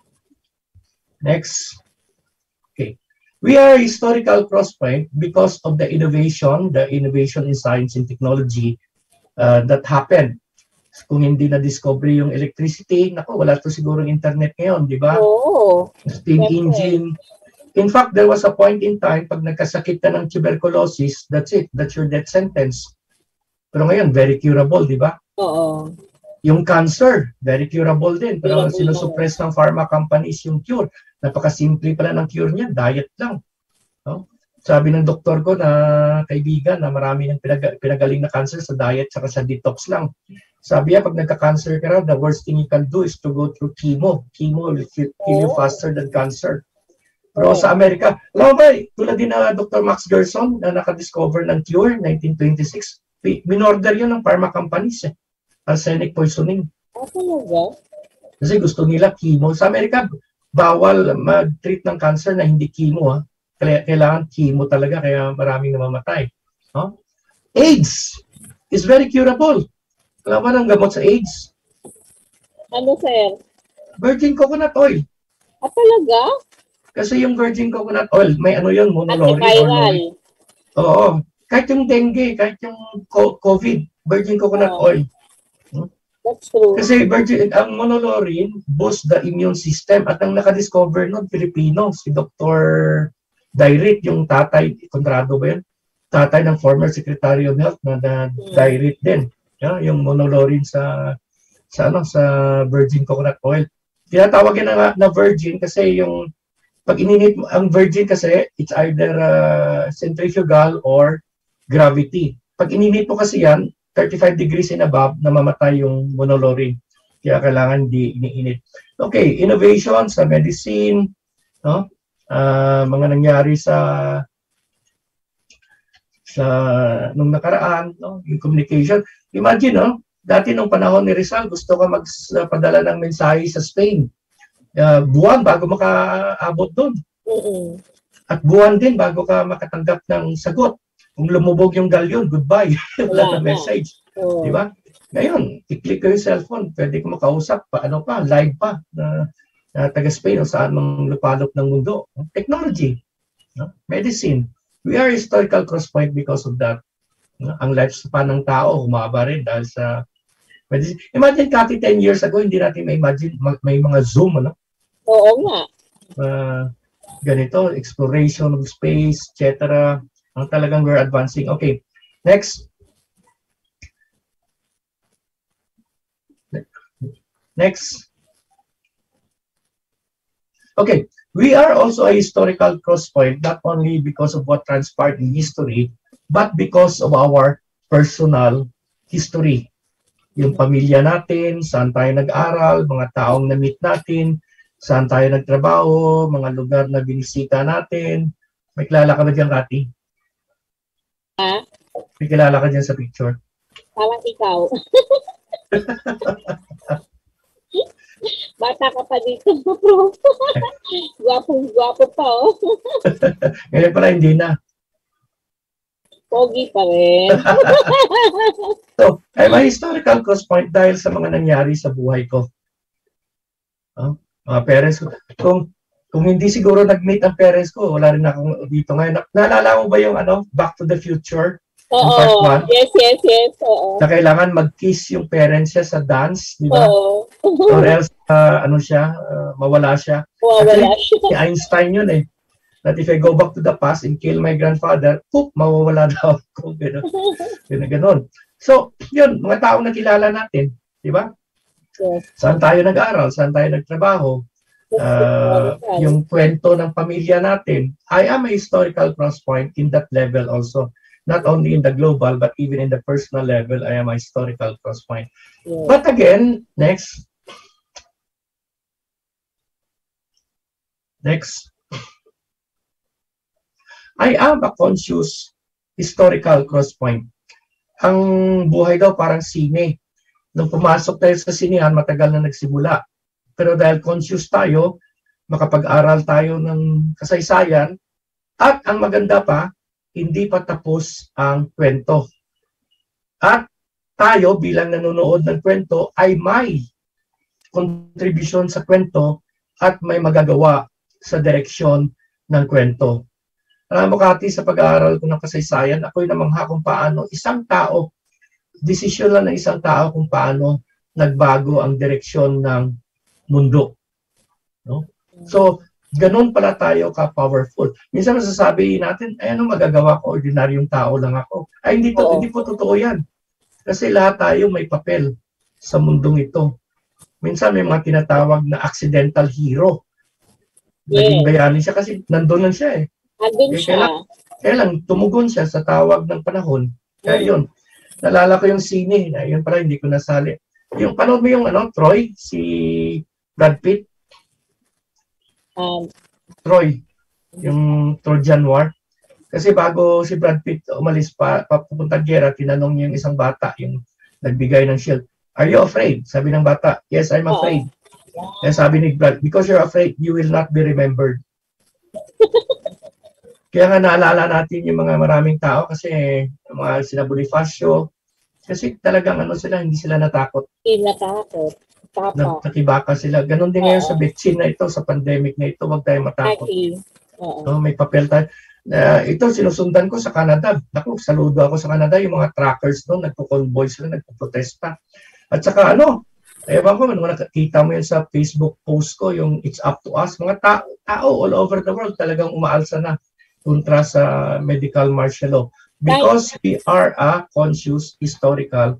Next. Okay. We are a historical crosspoint because of the innovation, the innovation in science and technology uh, that happened. Kung hindi na-discover yung electricity, naku, wala to siguro internet ngayon, di ba? Oo. Steam That's engine. In fact, there was a point in time, pag nagkasakit ka ng tuberculosis, that's it. That's your death sentence. Pero ngayon, very curable, di ba? Oo. Yung cancer, very curable din. Pero Curable sinusuppress ng pharma companies yung cure. Napakasimple pala ng cure niya, diet lang. No? Sabi ng doktor ko na kaibigan na marami ng pinag pinagaling na cancer sa diet saka sa detox lang. Sabi niya, pag nagka-cancer ka raw, the worst thing you can do is to go through chemo. Chemo will kill you faster than cancer. Pero sa Amerika, alam mo ba, tulad din na Doctor Max Gerson na nakadiscover ng cure nineteen twenty-six, minorder yun ng pharma companies eh. Arsenic poisoning. Ah, talaga? Kasi gusto nila chemo. Sa Amerika, bawal mag-treat ng cancer na hindi chemo. Ha? Kailangan chemo talaga, kaya maraming namamatay. Huh? AIDS is very curable. Alam mo ang gamot sa AIDS? Ano, sir? Virgin coconut oil. Ah, talaga? Kasi yung virgin coconut oil, may ano yun, monolaurin. Antiviral. Oo. Kahit yung dengue, kahit yung COVID, virgin coconut Oh. oil. That's true. Kasi virgin, ang monolaurin boosts the immune system. At ang nakadiscover nun, Filipino, si Doctor Dairit, yung tatay, Conrado ba yun? Tatay ng former Secretary of Health na, na Dairit din. Yeah, yung monolaurin sa sa ano sa virgin coconut oil. Tinatawag yan na, na virgin kasi yung Pag ininit mo, ang virgin kasi, it's either uh, centrifugal or gravity. Pag ininit mo kasi yan, thirty-five degrees and above, namamatay yung monolaurin. Kaya kailangan di iniinit. Okay, innovation sa medicine, no? Uh, mga nangyari sa sa nung nakaraan, no? Yung communication. Imagine, no? Dati nung panahon ni Rizal, gusto ka magpadala ng mensahe sa Spain. Uh, buwan bago makaabot doon. Mm-mm. At buwan din bago ka makatanggap ng sagot. Kung lumubog yung galyon, goodbye. Wala na message. Oh. Di ba? Ngayon, i-click ko yung cellphone, pwede ko makausap pa, ano pa, live pa, na, na taga-Spain o saan mang lupalop ng mundo. Technology, no? Medicine. We are historical crosspoint because of that. No? Ang lifespan ng tao, humaba rin dahil sa medicine. Imagine, Kati, ten years ago, hindi natin ma-imagine, may mga Zoom, ano? Oo nga. Uh, ganito, exploration of space, et cetera. Ang talagang we're advancing. Okay, next. Next. Okay, we are also a historical crosspoint, not only because of what transpired in history, but because of our personal history. Yung pamilya natin, saan tayo nag-aral, mga taong na-meet natin, saan tayo nagtrabaho, mga lugar na binisita natin. May kilala ka ba dyan, Kati? Ha? May kilala ka dyan sa picture? Parang ikaw. Bata ka pa dito, bro. Gwapong-gwapo pa, oh. Ngayon pala, hindi na. Pogi pa rin. So, I'm a historical crosspoint dahil sa mga nangyari sa buhay ko. Oh, mga parents ko. Kung, kung hindi siguro nag-meet ang parents ko, wala rin akong dito ngayon. Naalala mo ba yung ano, Back to the Future? Oo. Yes, yes, yes. Oo. Na kailangan mag-kiss yung parents siya sa dance, di ba? Oo. Or else, uh, ano siya, uh, mawala siya. Mawala siya. Si Einstein yun eh. That if I go back to the past and kill my grandfather, poop, mawawala daw ako. Gano'n. Gano'n. So, yun, mga taong nakilala natin, di ba? Yes. Saan tayo nag-aral, saan tayo nagtrabaho, uh, yung kwento ng pamilya natin. I am a historical crosspoint in that level also. Not only in the global, but even in the personal level, I am a historical crosspoint. Yes. But again, next. Next. I am a conscious historical crosspoint. Ang buhay daw parang sine. Nung pumasok tayo sa sinehan, matagal na nagsimula. Pero dahil conscious tayo, makapag-aral tayo ng kasaysayan, at ang maganda pa, hindi pa tapos ang kwento. At tayo bilang nanonood ng kwento ay may contribution sa kwento at may magagawa sa direksyon ng kwento. Alam mo, Kati, sa pag-aaral ko ng kasaysayan, ako'y namangha kung paano isang tao, desisyon lang ng isang tao kung paano nagbago ang direksyon ng mundo. No? So, ganun pala tayo ka-powerful. Minsan masasabi natin, ay ano magagawa ko, ordinaryong tao lang ako. Ay, hindi, to, hindi po totoo yan. Kasi lahat tayo may papel sa mundong ito. Minsan may mga tinatawag na accidental hero. Naging bayani siya kasi nandun lang siya eh. Andun siya. Kaya, kaya lang, tumugon siya sa tawag ng panahon. Kaya yun, nalala ko yung sine, na yun pala, hindi ko nasali. Yung panood mo yung ano, Troy, si Brad Pitt. Um, Troy, yung Trojan War. Kasi bago si Brad Pitt umalis pa, papupunta gera, tinanong niya yung isang bata, yung nagbigay ng shield. Are you afraid? Sabi ng bata, yes, I'm afraid. Kaya sabi ni Brad, because you're afraid, you will not be remembered. Kaya nga naalala natin yung mga maraming tao kasi yung mga sina Bonifacio, kasi talagang ano sila, hindi sila natakot. Hindi natakot. Tapa. Nakibaka sila. Ganon din ngayon sa vaccine na ito, sa pandemic na ito, huwag tayo matakot. Okay. Uh-oh. No, may papel tayo. Uh, ito, sinusundan ko sa Canada. Naku, saludo ako sa Canada. Yung mga trackers doon, nagpo-convoy sila, nagpo-protesta. At saka ano, ewan ko, nung nakakita mo yun sa Facebook post ko, yung It's Up to Us, mga tao, tao all over the world talagang umaalsa na kontra sa medical martial law. Because we are a conscious historical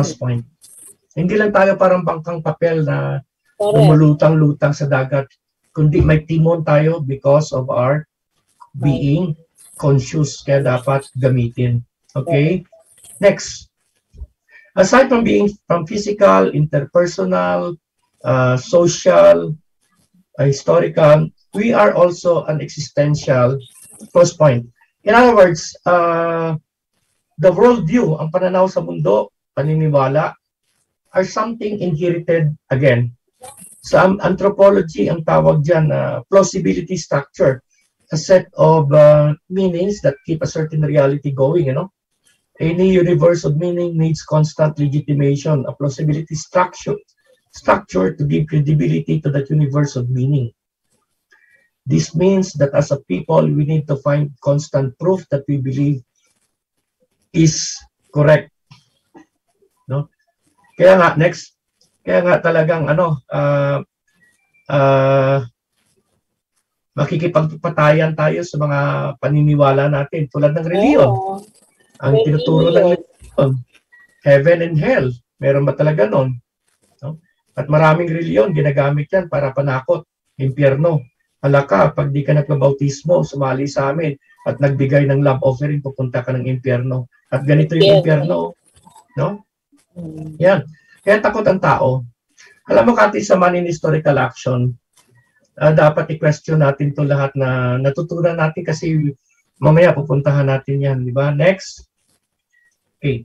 crosspoint. Hindi lang tayo parang bangkang papel na lumulutang-lutang sa dagat. kundi may timon tayo because of our being conscious, kaya dapat gamitin. Okay? Next. Aside from being from physical, interpersonal, uh, social, uh, historical, we are also an existential cross point. In other words, uh, the worldview, ang pananaw sa mundo, paniniwala, are something inherited again. Sa anthropology, ang tawag dyan, uh, plausibility structure, a set of uh, meanings that keep a certain reality going, you know. Any universe of meaning needs constant legitimation, a plausibility structure, structure to give credibility to that universe of meaning. This means that as a people, we need to find constant proof that we believe is correct. No? Kaya nga, next, kaya nga talagang ano, uh, uh, makikipagpatayan tayo sa mga paniniwala natin tulad ng reliyon. Oh, ang tinuturo ng reliyon, heaven and hell, meron ba talaga nun? No? At maraming reliyon, ginagamit yan para panakot, impyerno. Hala ka, pag di ka nagpabautismo, sumali sa amin at nagbigay ng love offering, pupunta ka ng impyerno. At ganito yung impyerno. No? Yan. Kaya takot ang tao. Alam mo, Kati, sa man in historical action, uh, dapat i-question natin to lahat na natutunan natin kasi mamaya pupuntahan natin yan. Di ba? Next. Okay.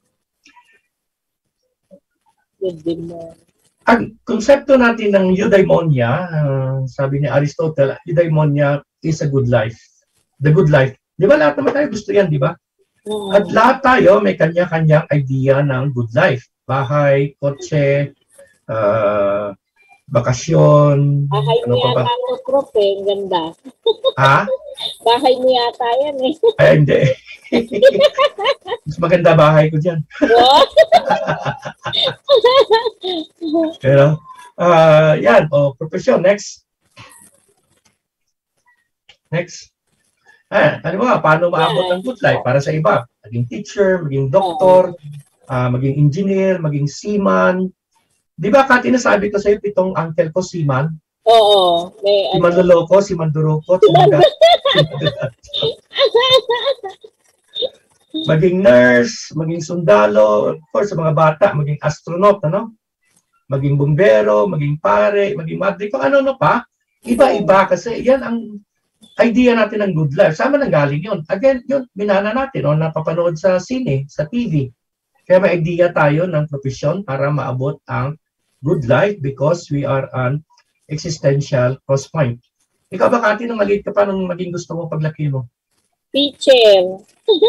Ang konsepto natin ng eudaimonia, uh, sabi ni Aristotle, eudaimonia is a good life. The good life. Di ba lahat naman tayo gusto yan, di ba? At lahat tayo may kanya-kanyang idea ng good life. Bahay, kotse, uh, bakasyon. Bahay ano mo yata ako, Prof, eh. Ang ganda. Ha? Bahay mo yata yan, eh. Ay, hindi. Mas maganda bahay ko dyan. Pero, uh, yan. O, oh, profession. Next. Next. Ah, ano ba, paano maabot ang good life para sa iba? Maging teacher, maging doktor, uh, maging engineer, maging seaman. Di ba, Kati, nasabi ko sa'yo, pitong uncle ko, seaman? Oo. May, si Manloloko, si Manduroko, si Maga. Maging nurse, maging sundalo, of course, sa mga bata, maging astronaut, ano? Maging bumbero, maging pare, maging madre, kung ano-ano pa. Iba-iba kasi yan ang idea natin ng good life. Saan man nanggaling yun? Again, yun, binana natin, o napapanood sa sine, sa T V. Kaya may idea tayo ng profesyon para maabot ang good life because we are an existential cross point. Ikaw ba, Kati, nung maliit ka pa, nung maging gusto mo paglaki mo? Teacher.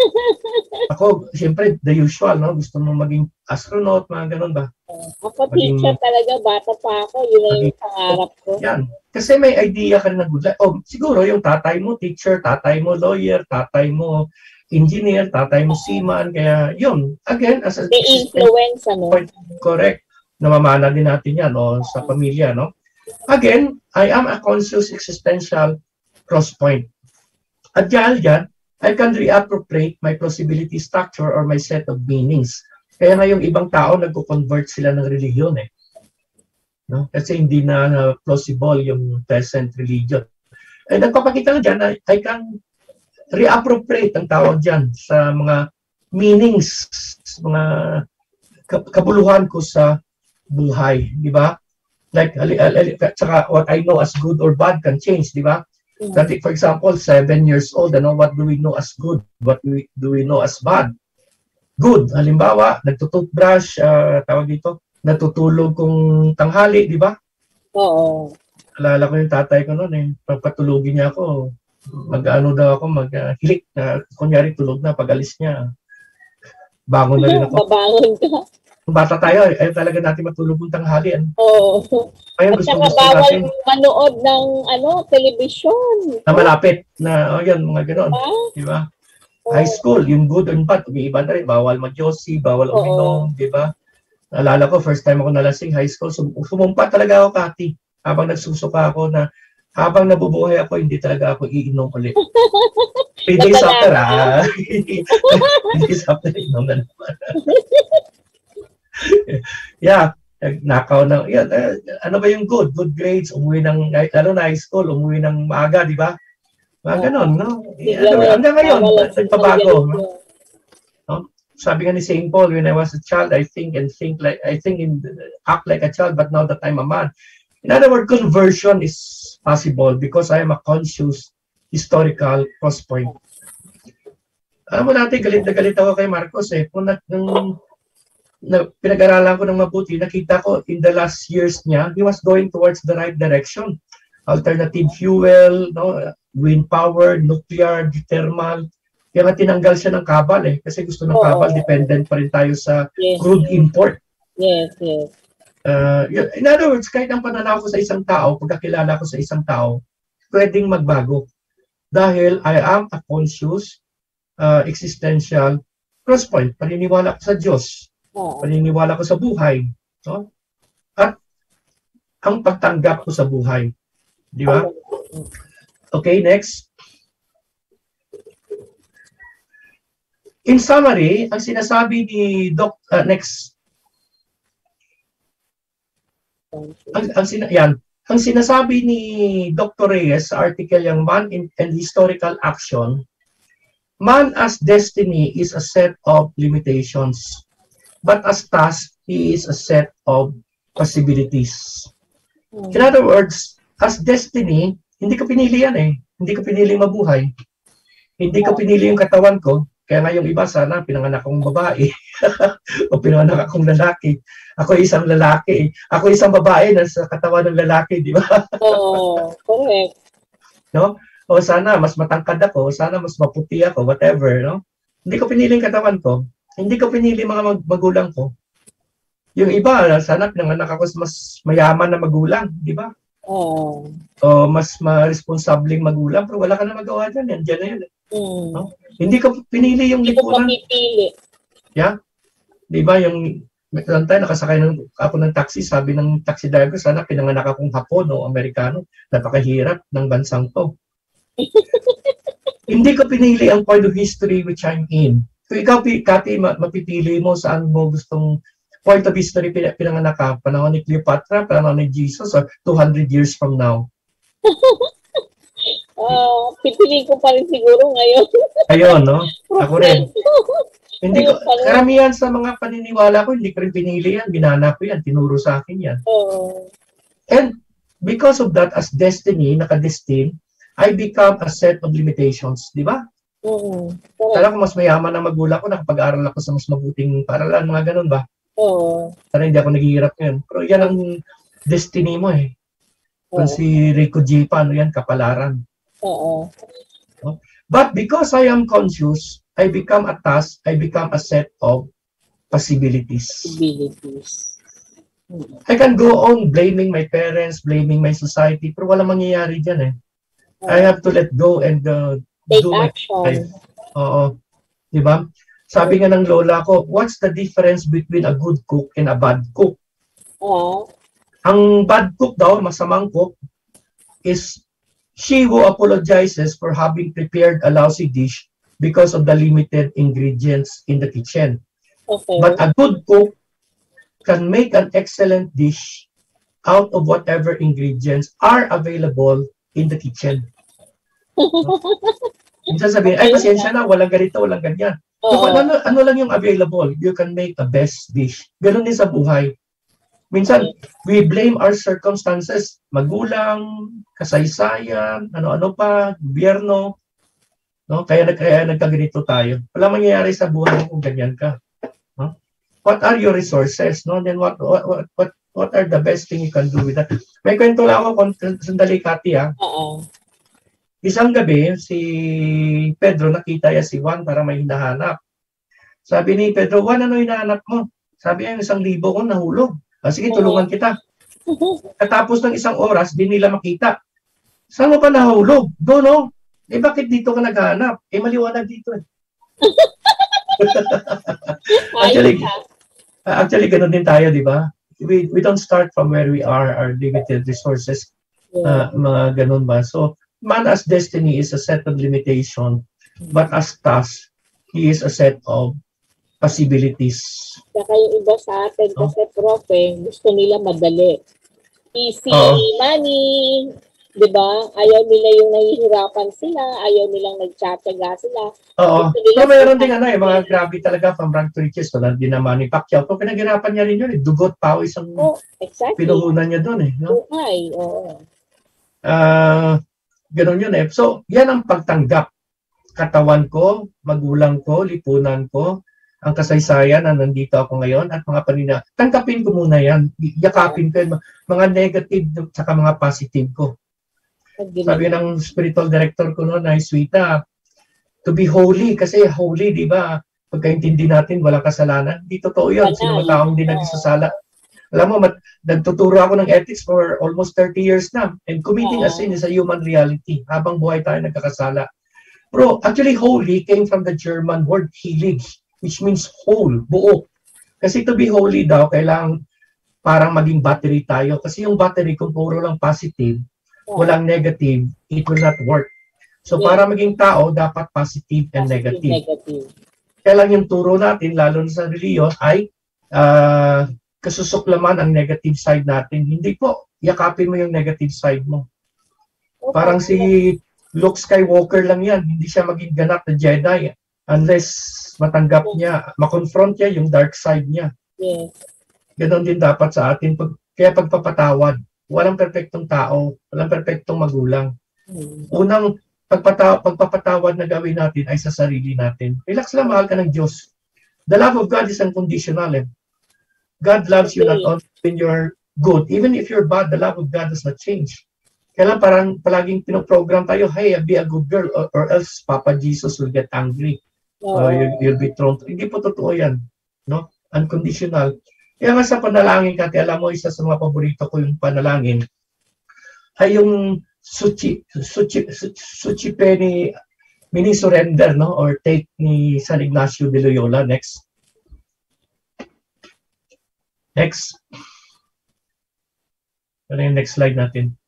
Ako, siyempre, the usual, no? Gusto mo maging astronaut, mga ganun ba? Ako, maging, teacher talaga, bata pa ako. Yun na yung pangarap ko. Yan. Kasi may idea ka rin ng good life. Oh, siguro yung tatay mo, teacher, tatay mo, lawyer, tatay mo, engineer, tatay mo, seaman. Kaya yun, again, as a... May influence, ano? Correct. Namamana din natin yan, no? Sa pamilya, no? Again, I am a conscious existential cross point. At dyan, dyan, I can reappropriate my plausibility structure or my set of meanings. Kaya nga yung ibang tao, nagko-convert sila ng religion eh. No? Kasi hindi na plausible yung present religion. Eh, nagpapakita na dyan, I, I can reappropriate ang tawag dyan sa mga meanings, mga kabuluhan ko sa buhay. Di ba? Like, tsaka what I know as good or bad can change, di ba? Mm-hmm. That, for example, seven years old, ano, what do we know as good? What do we, do we know as bad? Good, halimbawa, nagtututbrush, uh, tawag dito, natutulog kung tanghali, di ba? Oo. Alala ko yung tatay ko noon, eh, pagpatulogin niya ako, mag-ano daw ako, mag-hilik, uh, kunyari tulog na, pag-alis niya, bangon na rin ako. Babangon ka. Bata tayo, ay talaga natin matulog ng tanghali. Ano? Oo. Ayun, at gusto, saka gusto bawal natin, manood ng ano, telebisyon. na malapit na, oh yan, mga gano'n. Ah? Di ba? High school, yung good and bad, umiiba na rin. Bawal mag-yosi, bawal uminom, di ba? Naalala ko, first time ako nalasing high school, sum sumumpa talaga ako, Kati. Habang nagsusuka ako na, habang nabubuhay ako, hindi talaga ako iinom ulit. Three days after, ah. Three days after, inom na naman. Yeah. Nakaw na, yan, eh, ano ba yung good? Good grades, umuwi ng, lalo na high school, umuwi ng maaga, di ba? Mga ganon, no? Eh, ano, hanggang ngayon, nagpabago. No? No? Sabi nga ni Saint Paul, when I was a child, I think and think like, I think and act like a child, but now that I'm a man. In other words, conversion is possible because I am a conscious, historical cross point. Alam mo natin, galit na galit ako kay Marcos eh. Kung na, nung, na, pinag-aralan ko ng mabuti, nakita ko in the last years niya, he was going towards the right direction. Alternative fuel, no, wind power, nuclear, thermal. Kaya nga tinanggal siya ng kabal eh. Kasi gusto ng kabal, dependent pa rin tayo sa Yes. crude import. Yes, yes. Uh, in other words, kahit ang pananaw ko sa isang tao, pagkakilala ko sa isang tao, pwedeng magbago. Dahil I am a conscious, uh, existential cross point. Paniniwala ko sa Diyos. Oo. Paniniwala ko sa buhay. No? At ang pagtanggap ko sa buhay. Di ba? Okay, next. In summary, ang sinasabi ni Doc, uh, next. Ang, ang, sina, yan, ang sinasabi ni Doctor Reyes sa article yung Man in, and Historical Action, man as destiny is a set of limitations, but as task, he is a set of possibilities. In other words, as destiny, hindi ko pinili yan eh. Hindi ko pinili mabuhay. Hindi ko pinili yung katawan ko. Kaya nga yung iba sana, pinanganak akong babae. O pinanganak akong lalaki. Ako isang lalaki. Ako isang babae na sa katawan ng lalaki, di ba? Oo, correct. No? O sana, mas matangkad ako. Sana, mas maputi ako. Whatever, no? Hindi ko pinili yung katawan ko. Hindi ko pinili mga mag magulang ko. Yung iba, sana pinanganak ako mas mayaman na magulang, di ba? Oo. O mas ma-responsableng magulang. Pero wala ka na magawa dyan. Yan, dyan na yun. Mm. No? Hindi ko pinili yung Hindi ko lipunan. papipili. Yeah? Di ba yung meron tayo, nakasakay ng, ako ng taxi, sabi ng taxi driver, sana pinanganak akong Hapon o Amerikano. Napakahirap ng bansang to. Hindi ko pinili ang point of history which I'm in. Kung ikaw, Kati, mapipili mo saan mo gustong point of history pinanganak ka, panahon ni Cleopatra, panahon ni Jesus, or two hundred years from now. Uh, pipiliin ko pa rin siguro ngayon. Ayun, no? Ako rin. Hindi ko, karamihan sa mga paniniwala ko, hindi ko rin pinili yan, binana ko yan, tinuro sa akin yan. Oh. And because of that, as destiny, nakadestin, I become a set of limitations, di ba? Oo. Kala ko mas mayaman na magulang ko, nakapag-aral ako sa mas mabuting paralan, mga ganun ba? Oo. Sana hindi ako naghihirap ngayon. Pero yan ang destiny mo eh. Kung si Rico G. Paano yan, kapalaran. Oo. But because I am conscious, I become a task, I become a set of possibilities. Possibilities. I can go on blaming my parents, blaming my society, pero wala mangyayari dyan eh. I have to let go and uh, Take do my action. life. Oo. Di ba? Sabi nga ng lola ko, what's the difference between a good cook and a bad cook? Oo. Ang bad cook daw, masamang cook, is she who apologizes for having prepared a lousy dish because of the limited ingredients in the kitchen. Okay. But a good cook can make an excellent dish out of whatever ingredients are available in the kitchen. Minsan sabihin, ay pasensya na, walang ganito, walang ganyan. So, Oo. ano, ano lang yung available, you can make a best dish. Ganun din sa buhay. Minsan, we blame our circumstances, magulang, kasaysayan, ano-ano pa, gobyerno. No? Kaya, kaya nagkaganito tayo. Wala mangyayari sa buhay mo kung ganyan ka. No? What are your resources? No? Then what, what, what, what are the best thing you can do with that? May kwento lang ako, sandali, Kati, ha? Oo. Isang gabi, si Pedro nakita niya si Juan para may hinahanap. Sabi ni Pedro, Juan, ano hinahanap mo? Sabi niya, isang libo ko nahulog. Ah, sige, tulungan kita. Katapos ng isang oras, di nila makita. Saan mo pa nahulog? Doon, no? Eh, bakit dito ka naghahanap? Eh, maliwanag dito eh. actually, actually, ganun din tayo, di ba? We, we don't start from where we are, our limited resources, uh, mga ganun ba? So, man as destiny is a set of limitation, but as task, he is a set of possibilities. Saka yung iba sa atin Oh. kasi prof eh, gusto nila madali. Easy Oo. money, di ba? Ayaw nila yung nahihirapan sila, ayaw nilang nagtsatsaga sila. Oo. Gusto nila Pero mayroon sila- din ano eh, mga grabe talaga from rank to riches. Wala din na Manny Pacquiao. Kung pinaghirapan niya rin yun eh, dugot pa o isang Oh, exactly. pinuhunan niya doon eh. No? Buhay, oo. Ah, ganun yun eh. So, yan ang pagtanggap. Katawan ko, magulang ko, lipunan ko, ang kasaysayan na nandito ako ngayon at mga panina. Tanggapin ko muna yan. Yakapin ko yan. Mga negative at mga positive ko. Agree. Sabi ng spiritual director ko noon, ay Sweeta, to be holy, kasi holy, di ba? Pagkaintindi natin, walang kasalanan. Di totoo yun. Banal. Sino mga taong hindi Oo. nagsasala. Alam mo, mat, nagtuturo ako ng ethics for almost thirty years na. And committing a Oo. sin is a human reality. Habang buhay tayo nagkakasala. Bro, actually, holy came from the German word hilig, which means whole, buo. Kasi to be holy daw, kailangan parang maging battery tayo. Kasi yung battery, kung puro lang positive, walang negative, it will not work. So Yeah. para maging tao, dapat positive and Positive, negative. negative. Kaya lang yung turo natin, lalo na sa reliyon, ay uh, kasusuklaman ang negative side natin. Hindi po, yakapin mo yung negative side mo. Okay. Parang si Luke Skywalker lang yan, hindi siya maging ganap na Jedi unless matanggap niya, makonfront niya yung dark side niya. Yes. Ganon din dapat sa atin. Pag, kaya pagpapatawad, walang perfectong tao, walang perfectong magulang. Hmm. Unang pagpata pagpapatawad na gawin natin ay sa sarili natin. Relax lang, mahal ka ng Diyos. The love of God is unconditional. Eh. God loves you not only when you're good. Even if you're bad, the love of God does not change. Kaya lang parang palaging pinoprogram tayo, hey, be a good girl or, or else Papa Jesus will get angry. Oo. Or you, you'll be thrown. Hindi po totoo yan. No? Unconditional. Kaya nga sa panalangin, Kati, alam mo, isa sa mga paborito ko yung panalangin, ay yung suchi, suchi, suchi pe ni, mini surrender, no? Or take ni San Ignacio de Loyola. Next. Next. Ano yung next slide natin?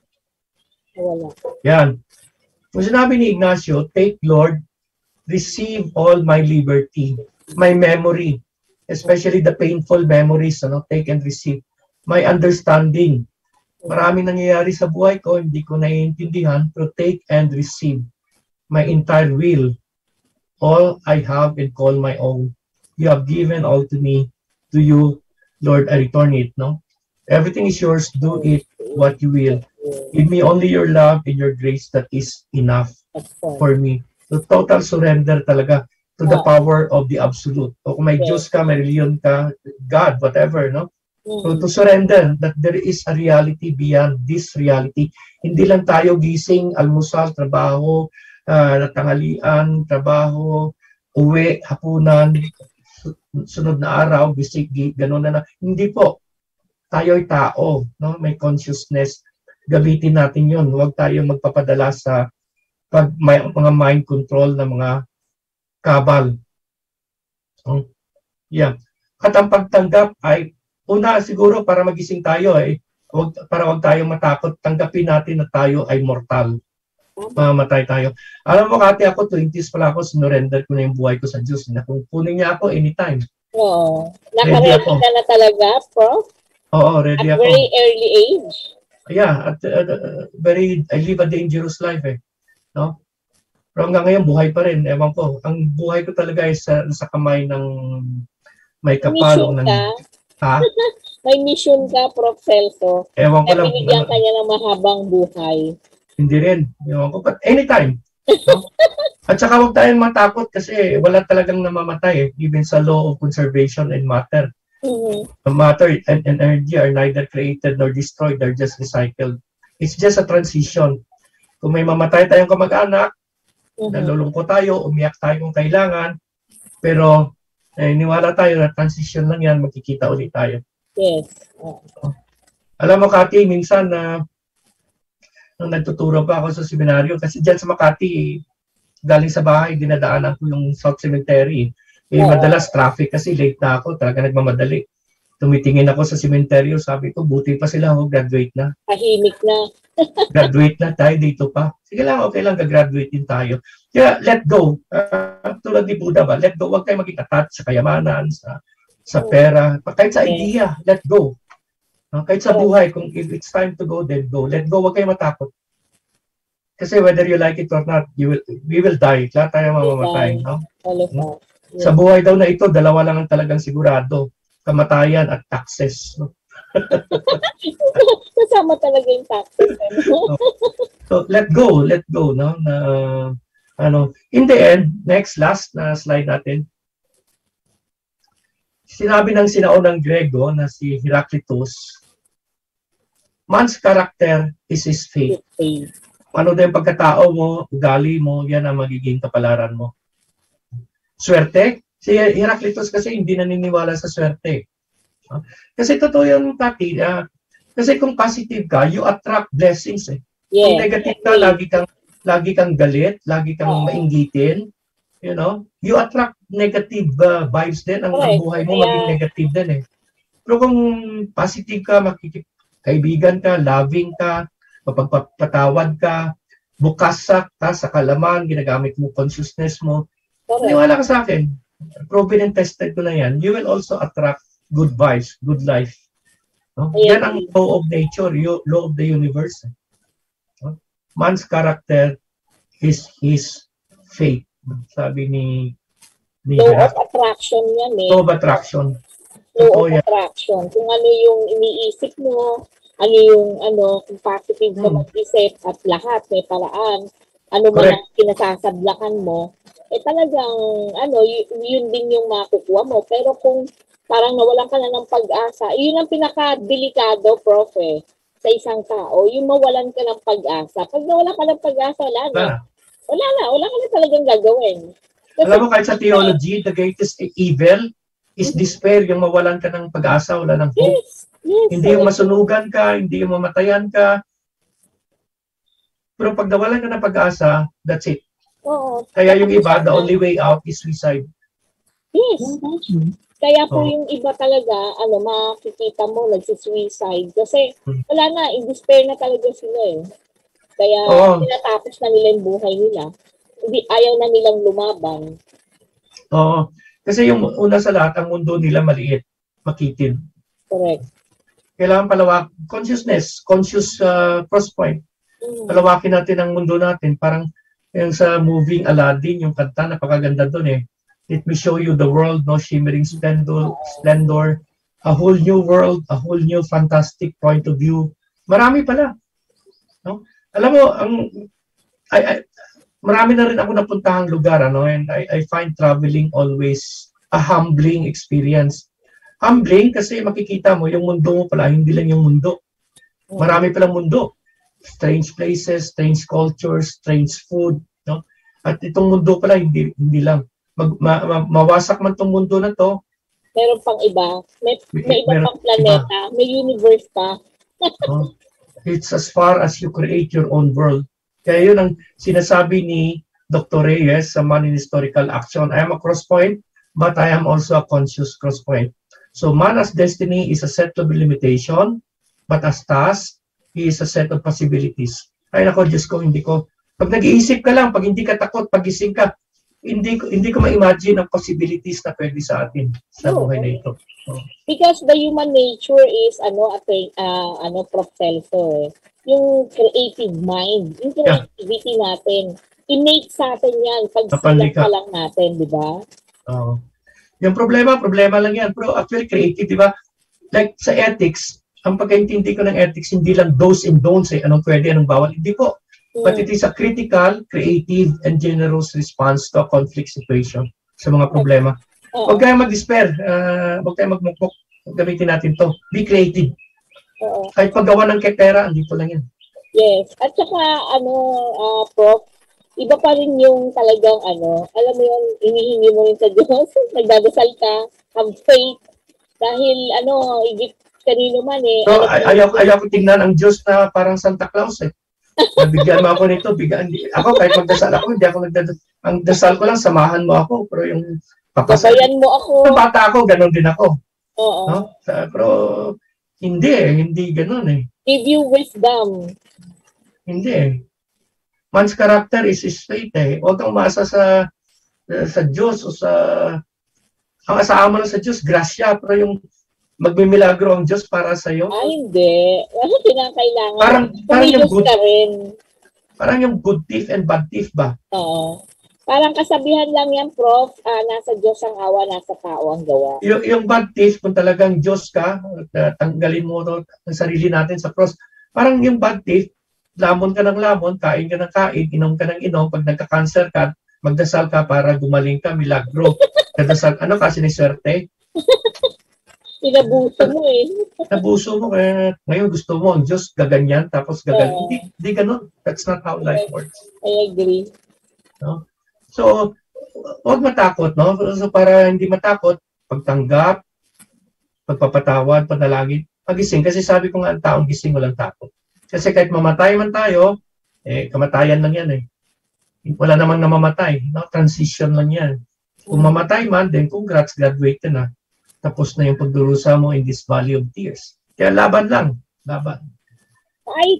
Wala. Yan. Kung sinabi ni Ignacio, take Lord, receive all my liberty, my memory, especially the painful memories, ano, take and receive. My understanding. Maraming nangyayari sa buhay ko, hindi ko naiintindihan, pero take and receive. My entire will, all I have and call my own. You have given all to me, to you, Lord, I return it, no? Everything is yours, do it what you will. Give me only your love and your grace that is enough for me. So total surrender talaga to the power of the absolute. O kung may Diyos ka, may religion ka, God, whatever, no? So to surrender that there is a reality beyond this reality. Hindi lang tayo gising, almusal, trabaho, uh, natangalian, trabaho, uwi, hapunan, sunod na araw, bisig, gano'n na na. Hindi po. Tayo'y tao, no? May consciousness. Gamitin natin yun. Huwag tayo magpapadala sa pag may mga mind control na mga kabal. So, yeah. At ang pagtanggap ay, una siguro para magising tayo ay, wag, para wag tayong matakot, tanggapin natin na tayo ay mortal. Mamatay tayo. Alam mo, Kati, ako, twenties pala ako, sinurrender ko na yung buhay ko sa Diyos. Na kung kunin niya ako anytime. Oo. Nakaready ka na talaga, Prof? Oo, ready At ako. very early age. Yeah, at uh, uh, very, I live a dangerous life eh. No? Pero hanggang ngayon, buhay pa rin. Ewan ko. Ang buhay ko talaga ay sa, sa kamay ng may kapalong ng... Ha? May mission ka, Prof Celso. Ewan ko lang. Binigyan ka niya ng mahabang buhay. Hindi rin. Ewan ko. But anytime. No? At saka huwag tayong matakot kasi wala talagang namamatay eh. Even sa law of conservation and matter. Mm-hmm. Matter and, and energy are neither created nor destroyed. They're just recycled. It's just a transition. Kung may mamatay tayong kamag-anak, mm-hmm. nalulungkot tayo, umiyak tayo kung kailangan, pero eh, niwala tayo na transition lang yan, magkikita ulit tayo. Yes. Oh. Alam mo, Kati, minsan na uh, nung nagtuturo pa ako sa seminaryo, kasi dyan sa Makati, galing sa bahay, dinadaanan ko yung South Cemetery. Eh, yeah. Madalas traffic kasi late na ako, talaga nagmamadali. tumitingin ako sa sementeryo, sabi ko, buti pa sila, oh, graduate na. Tahimik na. Graduate na tayo dito pa. Sige lang, okay lang, gagraduate din tayo. Kaya, let go. Uh, tulad ni Buddha ba, let go. Huwag kayo maging attached sa kayamanan, sa, sa pera, kahit sa idea, let go. Uh, kahit sa buhay, kung if it's time to go, then go. Let go, huwag kayo matakot. Kasi whether you like it or not, you will, we will die. Lahat tayo mamamatay. No? Hmm? Sa buhay daw na ito, dalawa lang ang talagang sigurado. Kamatayan at taxes. No? Kasama talaga yung taxes. No? So, let go, let go. No? Na, ano, in the end, next, last na slide natin. Sinabi ng sinaunang Grego na si Heraclitus, man's character is his fate. Ano din pagkatao mo, ugali mo, yan ang magiging kapalaran mo. Swerte? Si Heraclitus kasi hindi naniniwala sa swerte. Kasi totoo yung Tati, uh, kasi kung positive ka, you attract blessings eh. Yeah. Kung negative ka, lagi kang, lagi kang galit, lagi kang oh. mainggitin, you know, you attract negative uh, vibes din, ang, okay. ang buhay mo yeah. maging negative din eh. Pero kung positive ka, makikipagkaibigan ka, loving ka, mapagpatawad ka, bukas ka sa kalaman, ginagamit mo consciousness mo, okay. Niwala ka sa akin, proven and tested ko na yan, you will also attract good vibes, good life. No? Yeah. Yan ang law of nature, law of the universe. No? Man's character is his fate. Sabi ni, ni law of attraction yan eh. Law of attraction. Law of yan. Attraction. Kung ano yung iniisip mo, ano yung ano, kung positive ka hmm. mag-isip at lahat may paraan, ano man ang kinasasadlakan mo, eh talagang, ano, y- yun din yung makukuha mo. Pero kung parang nawalan ka na ng pag-asa, yun ang pinaka-delikado, prof, eh, sa isang tao, yung mawalan ka ng pag-asa. Pag nawalan ka ng pag-asa, wala na. Ah. Wala na, wala ka na talagang gagawin. Kasi, alam mo, kahit sa theology, the greatest evil is despair, yung mawalan ka ng pag-asa, wala ng hope. Yes, yes, hindi yung masunugan ka, hindi yung mamatayan ka. Pero pag nawalan ka ng pag-asa, that's it. Oo. Kaya yung iba, the only way out is suicide. Yes. Kaya po oh. yung iba talaga, ano, makikita mo, nagsisuicide. Kasi wala na, in despair na talaga sila eh. Kaya oh. tinatapos na nila yung buhay nila. Hindi, ayaw na nilang lumaban. Oo. Kasi yung una sa lahat, ang mundo nila maliit, makitid. Correct. Kailangan palawak, consciousness, conscious uh, cross point. Mm. Palawakin natin ang mundo natin. Parang yung sa moving Aladdin, yung kanta, napakaganda doon eh. Let me show you the world, no shimmering splendor, splendor, a whole new world, a whole new fantastic point of view. Marami pala. No? Alam mo, ang I, I, marami na rin ako napuntahang lugar, ano, and I, I find traveling always a humbling experience. Humbling kasi makikita mo, yung mundo mo pala, hindi lang yung mundo. Marami palang mundo. Strange places, strange cultures, strange food, no? At itong mundo pala, hindi, hindi lang. Mag, ma, ma, mawasak man tong mundo na to. Meron pang iba. May, may iba pang planeta. Iba. May universe pa. Oh, it's as far as you create your own world. Kaya yun ang sinasabi ni Doctor Reyes sa Man in Historical Action. I am a cross point, but I am also a conscious cross point. So man as destiny is a set of limitation, but as task, he is a set of possibilities. Ay nako, Diyos ko, hindi ko, pag nag-iisip ka lang, pag hindi ka takot, pag gising ka, hindi ko hindi ko ma-imagine ang possibilities na pwede sa atin sa no, buhay na ito. So, because the human nature is ano at uh, ano Prof Celso, eh, yung creative mind, yung creativity yeah. natin. Innate sa atin yan pag silang pa lang natin, di ba? Oo. Uh, yung problema, problema lang yan. Pero actually creative, di ba? Like sa ethics, ang pagkaintindi ko ng ethics, hindi lang do's and don'ts, eh, anong pwede, anong bawal. Hindi po. But it is a critical, creative, and generous response to a conflict situation sa mga problema. Oh. Huwag kayong mag-despair. Uh, huwag kayong magmukmuk. Gamitin natin to. Be creative. Oh. Kahit paggawa ng ketera, andito lang yan. Yes. At saka, ano, uh, Prof, iba pa rin yung talagang, ano, alam mo yung inihingi mo rin sa Diyos. Nagdadasal ka, have faith. Dahil, ano, igit kanino man eh. So, ay ayaw, ayaw ko tingnan ang Diyos na parang Santa Claus eh. Nabigyan mo ako nito, bigyan. Ako, kahit magdasal ako, hindi ako nagdadasal. Ang dasal ko lang, samahan mo ako. Pero yung papasal. Gabayan mo ako. Yung bata ako, ganun din ako. Oo. No? Sa, pero hindi eh, hindi ganoon eh. Give you wisdom. Hindi eh. Man's character is his fate eh. Huwag kang umasa sa sa Diyos o sa ang asahan mo lang sa Diyos, grasya, pero yung magmimilagro ang Diyos para sa iyo. Ay, hindi. Ano kinakailangan? Parang parang yung Kumilos good, ka rin. parang yung good thief and bad thief ba? Oo. Parang kasabihan lang yan, Prof. Ah, nasa Diyos ang awa, nasa tao ang gawa. Yung, yung bad thief, kung talagang Diyos ka, uh, tanggalin mo to, ang sarili natin sa cross. Parang yung bad thief, lamon ka ng lamon, kain ka ng kain, inom ka ng inom, pag nagka-cancer ka, magdasal ka para gumaling ka, milagro. Nagdasal, ano ka, siniswerte? Inabuso mo eh. Nabuso mo, kaya ngayon gusto mo ang Diyos gaganyan, tapos gaganyan. Oo. Hindi, hindi ganun. That's not how life works. I agree. No? So, huwag matakot, no? So, para hindi matakot, pagtanggap, pagpapatawad, panalangin, pagising. Kasi sabi ko nga, ang taong gising walang takot. Kasi kahit mamatay man tayo, eh, kamatayan lang yan eh. Wala namang namamatay. No? Transition lang yan. Kung mamatay man, then congrats, graduate ka na. Tapos na yung pagdurusa mo in this valley of tears. Kaya laban lang. Laban. Ay!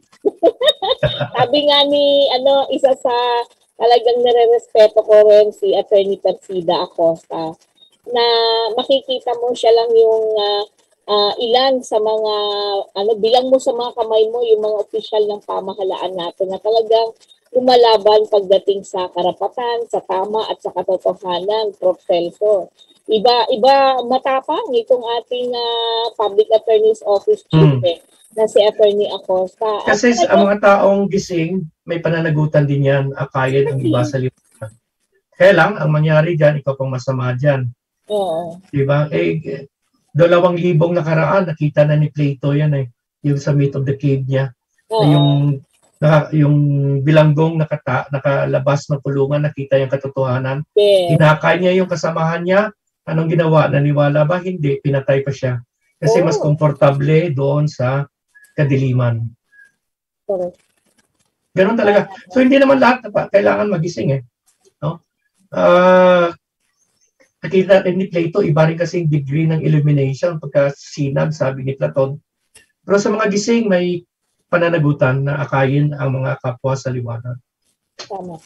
Sabi nga ni, ano, isa sa talagang nare-respeto ko rin si Attorney Persida Acosta na makikita mo siya lang yung uh, uh, ilan sa mga, ano, bilang mo sa mga kamay mo yung mga opisyal ng pamahalaan natin na talagang lumalaban pagdating sa karapatan, sa tama at sa katotohanan, Prof Celso. Iba, iba matapang itong ating uh, Public Attorney's Office Chief Hmm. eh, na si Attorney Acosta. Kasi At ang mga taong gising, may pananagutan din yan, akayin ang iba sa liwanag. Kaya lang, ang mangyari dyan, ikaw pang masama dyan. Oo. Diba? Eh, dalawang libong nakaraan, nakita na ni Plato yan eh. Yung sa Myth of the Cave niya. Na Oo. yung, naka, yung bilanggong nakata, nakalabas ng kulungan, nakita yung katotohanan. Yeah. Hinakay niya yung kasamahan niya. Anong ginawa? Naniwala ba? Hindi. Pinatay pa siya. Kasi Oh. mas komportable doon sa kadiliman. Correct. Ganun talaga. So hindi naman lahat na kailangan magising eh. No? Ah, uh, nakita natin ni Plato, iba rin kasi yung degree ng illumination pagka sinag, sabi ni Platon. Pero sa mga gising, may pananagutan na akayin ang mga kapwa sa liwanag. Tama.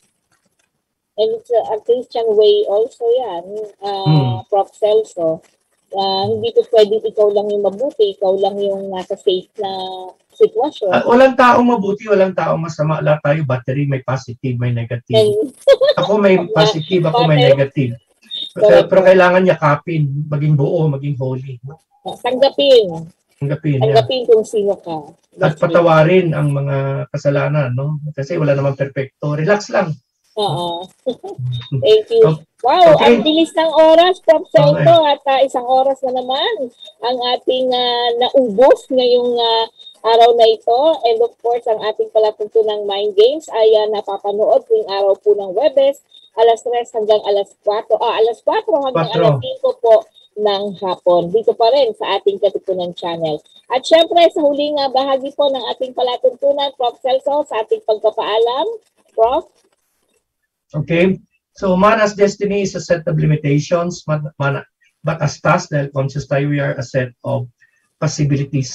And it's a, a Christian way also yan, uh, Hmm. Prof Celso. Uh, hindi ko pwedeng ikaw lang yung mabuti, ikaw lang yung nasa safe na sitwasyon. Uh, walang taong mabuti, walang taong masama. Lahat tayo, battery, may positive, may negative. And, Ako may positive, ako may negative. Pero, pero kailangan yakapin, maging buo, maging holy. tanggapin. Tanggapin, Tanggapin kung sino ka. At patawarin ang mga kasalanan, no? Kasi wala namang perfecto. Relax lang. Oo. Thank you. Okay. Wow, Okay. ang bilis ng oras, Prof Celso, Okay. at uh, isang oras na naman ang ating uh, naubos ngayong uh, araw na ito. And of course, ang ating palatuntunang Mind Games ay uh, napapanood tuwing araw po ng Webes, alas tres hanggang alas kwatro, ah, alas kwatro hanggang Kwatro. alas singko po ng hapon. Dito pa rin sa ating Katipunan Channel. At syempre, sa huling uh, bahagi po ng ating palatuntunan, Prof Celso, sa ating pagpapaalam, Prof. Okay? So, man as destiny is a set of limitations, man, man, but as task, dahil conscious tayo, we are a set of possibilities.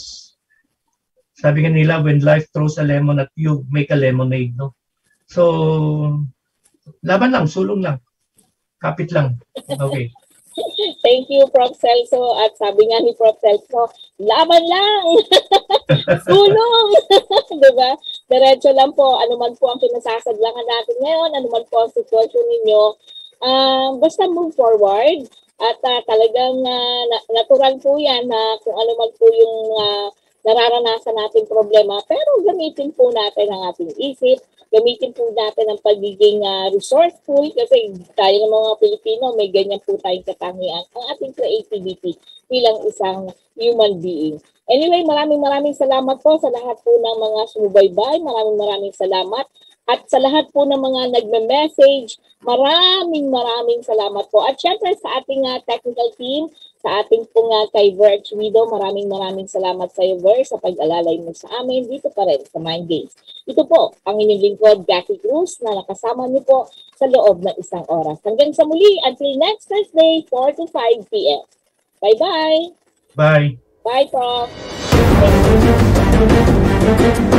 Sabi nga nila, when life throws a lemon at you, make a lemonade, no? So, laban lang, sulong lang. Kapit lang. Okay. Thank you, Prof Celso. At sabi nga ni Prof Celso, laban lang! Sulong! Diba? Diretso lang po, ano man po ang kinasasadlangan natin ngayon, ano man po ang sitwasyon ninyo, uh, basta move forward. At uh, talagang uh, natural po yan na kung ano man po yung uh, nararanasan natin problema, pero gamitin po natin ang ating isip, gamitin po natin ang pagiging uh, resourceful kasi tayo ng mga Pilipino, may ganyan po tayong katangian, ang ating creativity bilang isang human being. Anyway, maraming maraming salamat po sa lahat po ng mga sumubaybay. Maraming maraming salamat. At sa lahat po ng mga nagme-message, maraming maraming salamat po. At syempre sa ating uh, technical team, sa ating pong uh, kay Virch Widow, maraming maraming salamat sa iyo, Ver, sa pag-alalay mo sa amin dito pa rin sa Mind Games. Ito po, ang inyong lingkod, Jackie Cruz, na nakasama niyo po sa loob ng isang oras. Hanggang sa muli, until next Thursday, four to five p m Bye-bye. Bye. Bye, Prof.